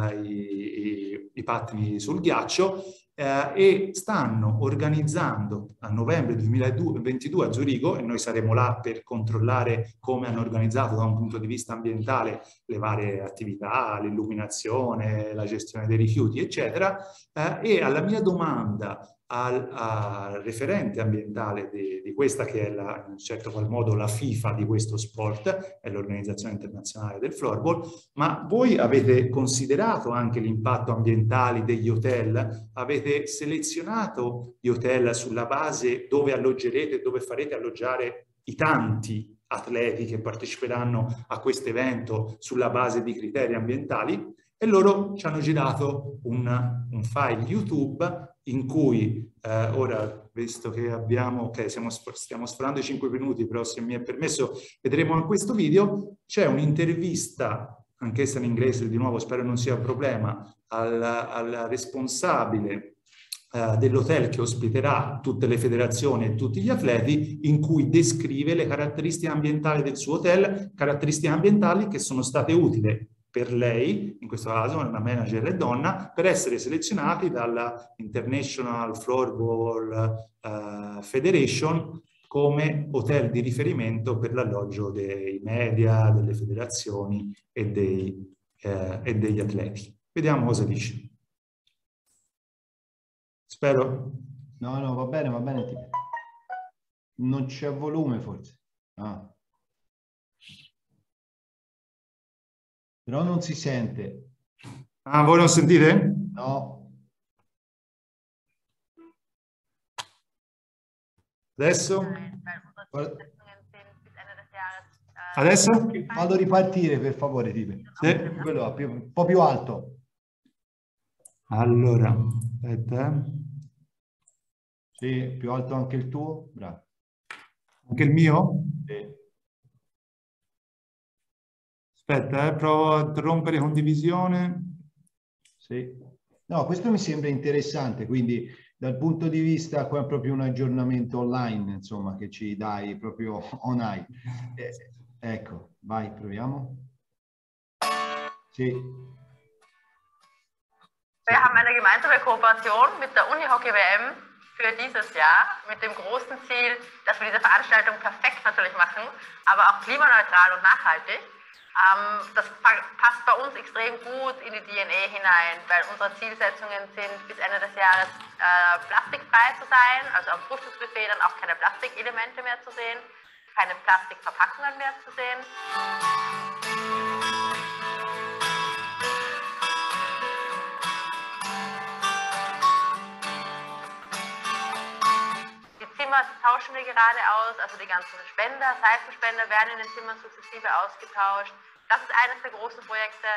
i pattini sul ghiaccio, e stanno organizzando a novembre 2022 a Zurigo, e noi saremo là per controllare come hanno organizzato da un punto di vista ambientale le varie attività, l'illuminazione, la gestione dei rifiuti, eccetera. E alla mia domanda al referente ambientale di questa, che è in un certo qual modo la FIFA di questo sport, è l'Organizzazione Internazionale del Floorball, ma voi avete considerato anche l'impatto ambientale degli hotel? Avete selezionato gli hotel sulla base dove alloggerete, dove farete alloggiare i tanti atleti che parteciperanno a questo evento sulla base di criteri ambientali? E loro ci hanno girato un file YouTube in cui ora, visto che abbiamo, stiamo sforando i 5 minuti, però se mi è permesso vedremo in questo video, c'è un'intervista, anch'essa in inglese, di nuovo spero non sia un problema, al responsabile dell'hotel che ospiterà tutte le federazioni e tutti gli atleti, in cui descrive le caratteristiche ambientali del suo hotel, caratteristiche ambientali che sono state utili per lei, in questo caso una manager e donna, per essere selezionati dalla International Floorball Federation come hotel di riferimento per l'alloggio dei media, delle federazioni e degli atleti. Vediamo cosa dice. Spero. No, va bene. Non c'è volume forse. Ah. Però non si sente. Ah, voi non sentite? No. Adesso? Adesso? Fallo ripartire per favore, Tipe. Sì. Quello un po' più alto. Allora, aspetta. Sì, più alto anche il tuo. Bravo. Anche il mio? Sì. Aspetta, provo a interrompere condivisione. Sì. No, questo mi sembra interessante, quindi dal punto di vista, qua è proprio un aggiornamento online, insomma, che ci dai proprio online. Ecco, vai, proviamo. Sì. Wir haben eine gemeinsame Kooperation mit der Unihockey-WM für dieses Jahr mit dem großen Ziel, dass wir diese Veranstaltung perfekt natürlich machen, aber auch klimaneutral und nachhaltig. Das passt bei uns extrem gut in die DNA hinein, weil unsere Zielsetzungen sind, bis Ende des Jahres plastikfrei zu sein, also am Frühstücksbuffet dann auch keine Plastikelemente mehr zu sehen, keine Plastikverpackungen mehr zu sehen. Zimmer tauschen wir gerade aus, also die ganzen Spender, Seifenspender werden in den Zimmern sukzessive ausgetauscht. Das ist eines der großen Projekte.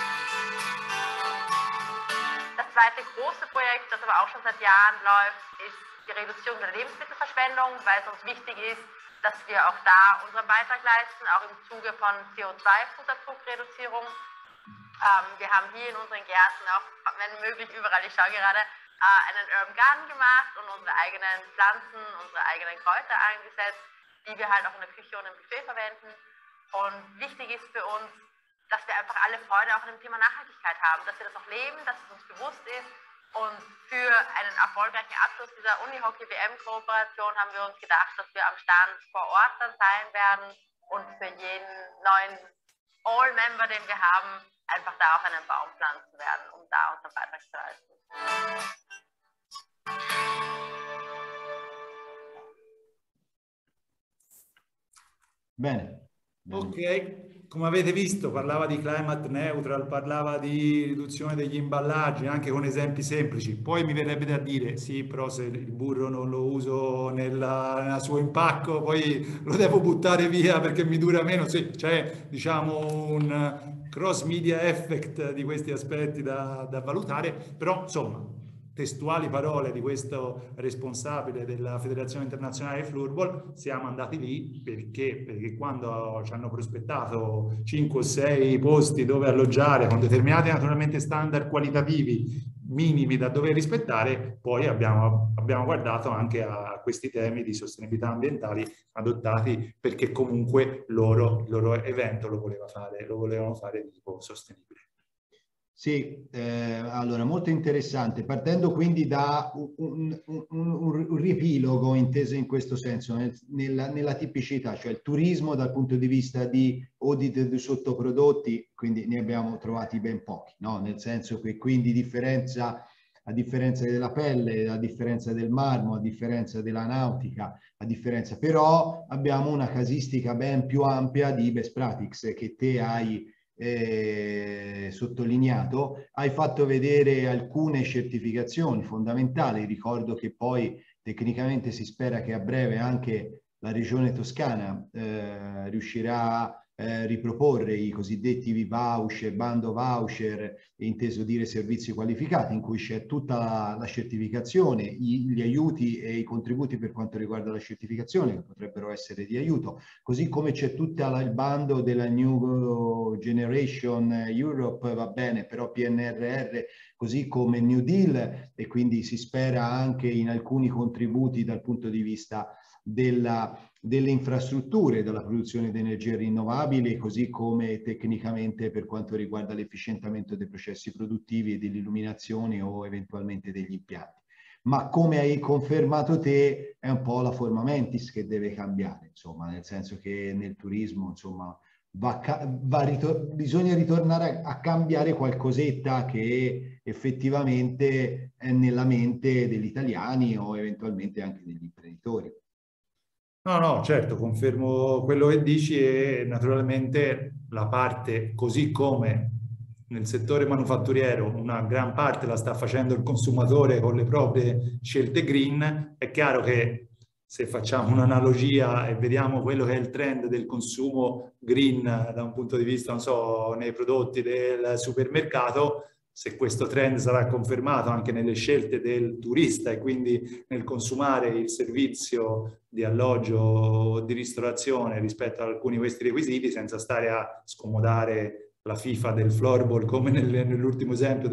Das zweite große Projekt, das aber auch schon seit Jahren läuft, ist die Reduzierung der Lebensmittelverschwendung, weil es uns wichtig ist, dass wir auch da unseren Beitrag leisten, auch im Zuge von CO2-Fußabdruckreduzierung. Wir haben hier in unseren Gärten auch, wenn möglich, überall, ich schaue gerade, einen Urban Garden gemacht und unsere eigenen Pflanzen, unsere eigenen Kräuter eingesetzt, die wir halt auch in der Küche und im Buffet verwenden. Und wichtig ist für uns, dass wir einfach alle Freude auch an dem Thema Nachhaltigkeit haben, dass wir das auch leben, dass es uns bewusst ist. Und für einen erfolgreichen Abschluss dieser Unihockey-WM-Kooperation haben wir uns gedacht, dass wir am Stand vor Ort dann sein werden und für jeden neuen All-Member, den wir haben, einfach da auch einen Baum pflanzen werden, um da unseren Beitrag zu leisten. Bene. Ok, come avete visto, parlava di climate neutral, parlava di riduzione degli imballaggi, anche con esempi semplici. Poi mi verrebbe da dire, sì, però se il burro non lo uso nel suo impacco, poi lo devo buttare via perché mi dura meno. Sì, c'è, diciamo, un cross media effect di questi aspetti da valutare, però insomma, testuali parole di questo responsabile della Federazione Internazionale di Floorball, siamo andati lì perché quando ci hanno prospettato 5 o 6 posti dove alloggiare con determinati naturalmente standard qualitativi minimi da dover rispettare, poi abbiamo guardato anche a questi temi di sostenibilità ambientali adottati perché comunque il loro evento lo volevano fare di tipo sostenibile. Sì, allora molto interessante, partendo quindi da un riepilogo inteso in questo senso, nella tipicità, cioè il turismo dal punto di vista di audit di sottoprodotti, quindi ne abbiamo trovati ben pochi, no? Nel senso che quindi a differenza della pelle, a differenza del marmo, a differenza della nautica, però abbiamo una casistica ben più ampia di best practices che te hai sottolineato. Hai fatto vedere alcune certificazioni fondamentali. Ricordo che poi tecnicamente si spera che a breve anche la regione Toscana riuscirà a riproporre i cosiddetti voucher, bando voucher, inteso dire servizi qualificati, in cui c'è tutta la certificazione, gli aiuti e i contributi per quanto riguarda la certificazione che potrebbero essere di aiuto, così come c'è tutto il bando della New Generation Europe, va bene, però PNRR, così come New Deal, e quindi si spera anche in alcuni contributi dal punto di vista delle infrastrutture, dalla produzione di energie rinnovabili, così come tecnicamente per quanto riguarda l'efficientamento dei processi produttivi e dell'illuminazione o eventualmente degli impianti. Ma come hai confermato te, è un po' la forma mentis che deve cambiare, insomma, nel senso che nel turismo, insomma, bisogna ritornare a cambiare qualcosetta che effettivamente è nella mente degli italiani o eventualmente anche degli imprenditori. No, certo, confermo quello che dici e naturalmente la parte, così come nel settore manufatturiero una gran parte la sta facendo il consumatore con le proprie scelte green, è chiaro che se facciamo un'analogia e vediamo quello che è il trend del consumo green da un punto di vista, non so, nei prodotti del supermercato, se questo trend sarà confermato anche nelle scelte del turista e quindi nel consumare il servizio di alloggio o di ristorazione rispetto ad alcuni di questi requisiti, senza stare a scomodare la FIFA del floorball come nell'ultimo esempio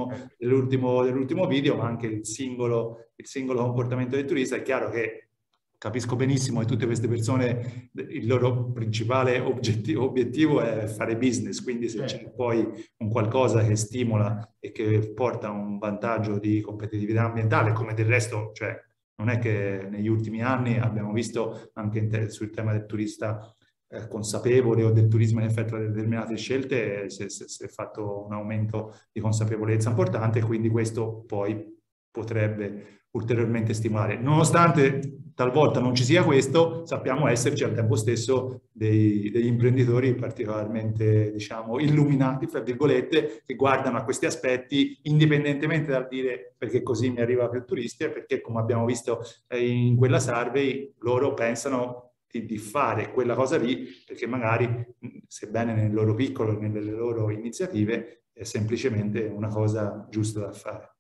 dell'ultimo video, ma anche il singolo comportamento del turista, è chiaro che capisco benissimo che tutte queste persone, il loro principale obiettivo è fare business, quindi se c'è poi un qualcosa che stimola e che porta a un vantaggio di competitività ambientale, come del resto, cioè non è che negli ultimi anni abbiamo visto anche sul tema del turista consapevole o del turismo in effetto a determinate scelte, si è fatto un aumento di consapevolezza importante, quindi questo poi potrebbe ulteriormente stimolare. Nonostante talvolta non ci sia questo, sappiamo esserci al tempo stesso degli imprenditori particolarmente, diciamo, illuminati, fra virgolette, che guardano a questi aspetti indipendentemente dal dire perché così mi arriva più turisti e perché, come abbiamo visto in quella survey, loro pensano di fare quella cosa lì perché magari, sebbene nel loro piccolo, nelle loro iniziative, è semplicemente una cosa giusta da fare.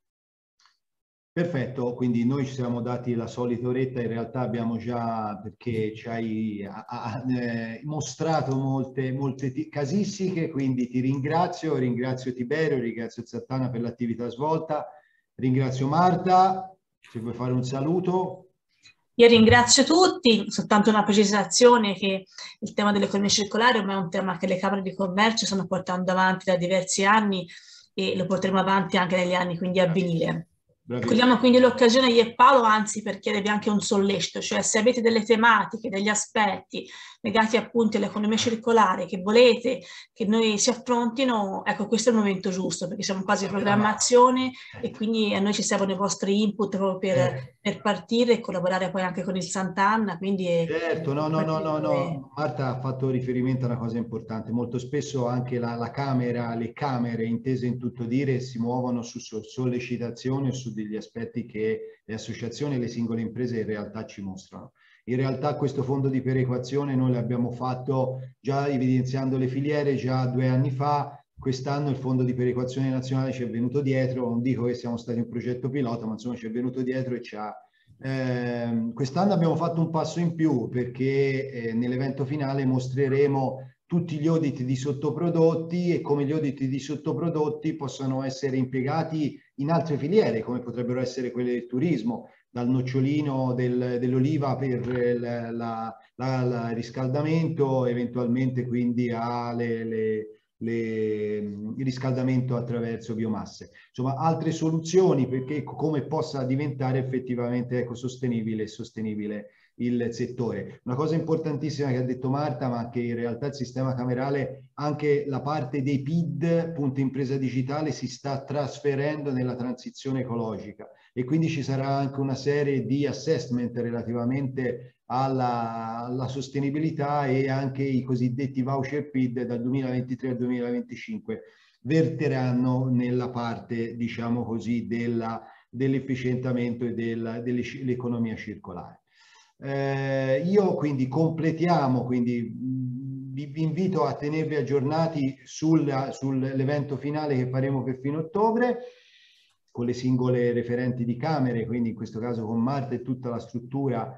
Perfetto, quindi noi ci siamo dati la solita oretta, in realtà abbiamo già, perché ci hai mostrato molte casistiche, quindi ti ringrazio Tiberio, ringrazio Zattana per l'attività svolta, ringrazio Marta, se vuoi fare un saluto. Io ringrazio tutti, soltanto una precisazione che il tema dell'economia circolare ormai è un tema che le Camere di Commercio stanno portando avanti da diversi anni e lo porteremo avanti anche negli anni quindi a venire. Cogliamo quindi l'occasione io e Paolo, anzi, per chiedervi anche un sollecito, cioè se avete delle tematiche, degli aspetti legati appunto all'economia circolare che volete che noi si affrontino, ecco, questo è il momento giusto, perché siamo quasi in programmazione e quindi a noi ci servono i vostri input proprio per partire e collaborare poi anche con il Sant'Anna. Quindi certo, no, Marta ha fatto riferimento a una cosa importante. Molto spesso anche la Camera, le Camere intese in tutto dire si muovono su sollecitazioni o su degli aspetti che le associazioni e le singole imprese in realtà ci mostrano. In realtà questo fondo di perequazione noi l'abbiamo fatto già evidenziando le filiere già 2 anni fa. Quest'anno il fondo di perequazione nazionale ci è venuto dietro, non dico che siamo stati un progetto pilota, ma insomma ci è venuto dietro e ci ha... quest'anno abbiamo fatto un passo in più perché nell'evento finale mostreremo tutti gli audit di sottoprodotti e come gli audit di sottoprodotti possano essere impiegati in altre filiere, come potrebbero essere quelle del turismo, dal nocciolino dell'oliva per il riscaldamento, eventualmente quindi il riscaldamento attraverso biomasse. Insomma, altre soluzioni perché come possa diventare effettivamente ecosostenibile e sostenibile il settore. Una cosa importantissima che ha detto Marta, ma che in realtà il sistema camerale, anche la parte dei PID, punto impresa digitale, si sta trasferendo nella transizione ecologica e quindi ci sarà anche una serie di assessment relativamente alla sostenibilità e anche i cosiddetti voucher PID dal 2023 al 2025 verteranno nella parte, diciamo così, dell'efficientamento e dell'economia circolare. Io quindi completiamo, quindi vi invito a tenervi aggiornati sull'evento finale che faremo per fine ottobre con le singole referenti di camere, quindi in questo caso con Marta e tutta la struttura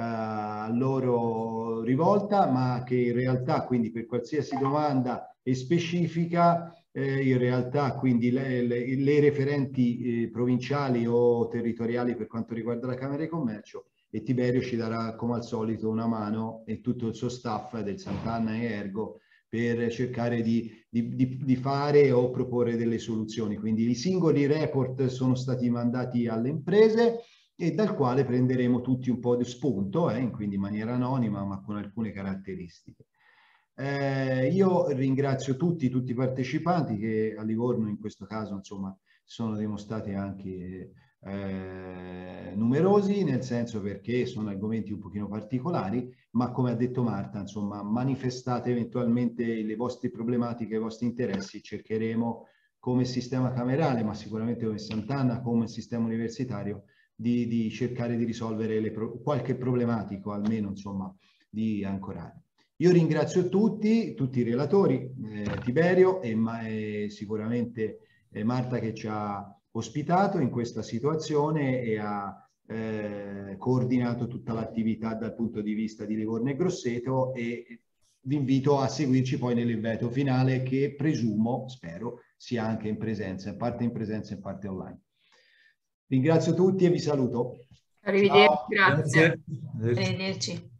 loro rivolta, ma che in realtà quindi per qualsiasi domanda e specifica in realtà quindi le referenti provinciali o territoriali per quanto riguarda la Camera di Commercio, e Tiberio ci darà come al solito una mano e tutto il suo staff del Sant'Anna e Ergo per cercare di fare o proporre delle soluzioni. Quindi i singoli report sono stati mandati alle imprese e dal quale prenderemo tutti un po' di spunto, quindi in maniera anonima ma con alcune caratteristiche. Io ringrazio tutti i partecipanti che a Livorno in questo caso insomma sono dimostrati anche numerosi, nel senso perché sono argomenti un pochino particolari, ma come ha detto Marta, insomma, manifestate eventualmente le vostre problematiche, i vostri interessi, cercheremo come sistema camerale, ma sicuramente come Sant'Anna, come sistema universitario, di cercare di risolvere qualche problematico, almeno insomma, di ancorare. Io ringrazio tutti i relatori, Tiberio e sicuramente Marta che ci ha ospitato in questa situazione e ha coordinato tutta l'attività dal punto di vista di Livorno e Grosseto, e vi invito a seguirci poi nell'evento finale che presumo, spero, sia anche in presenza, in parte in parte online. Ringrazio tutti e vi saluto. Arrivederci, grazie. Grazie. Arrivederci.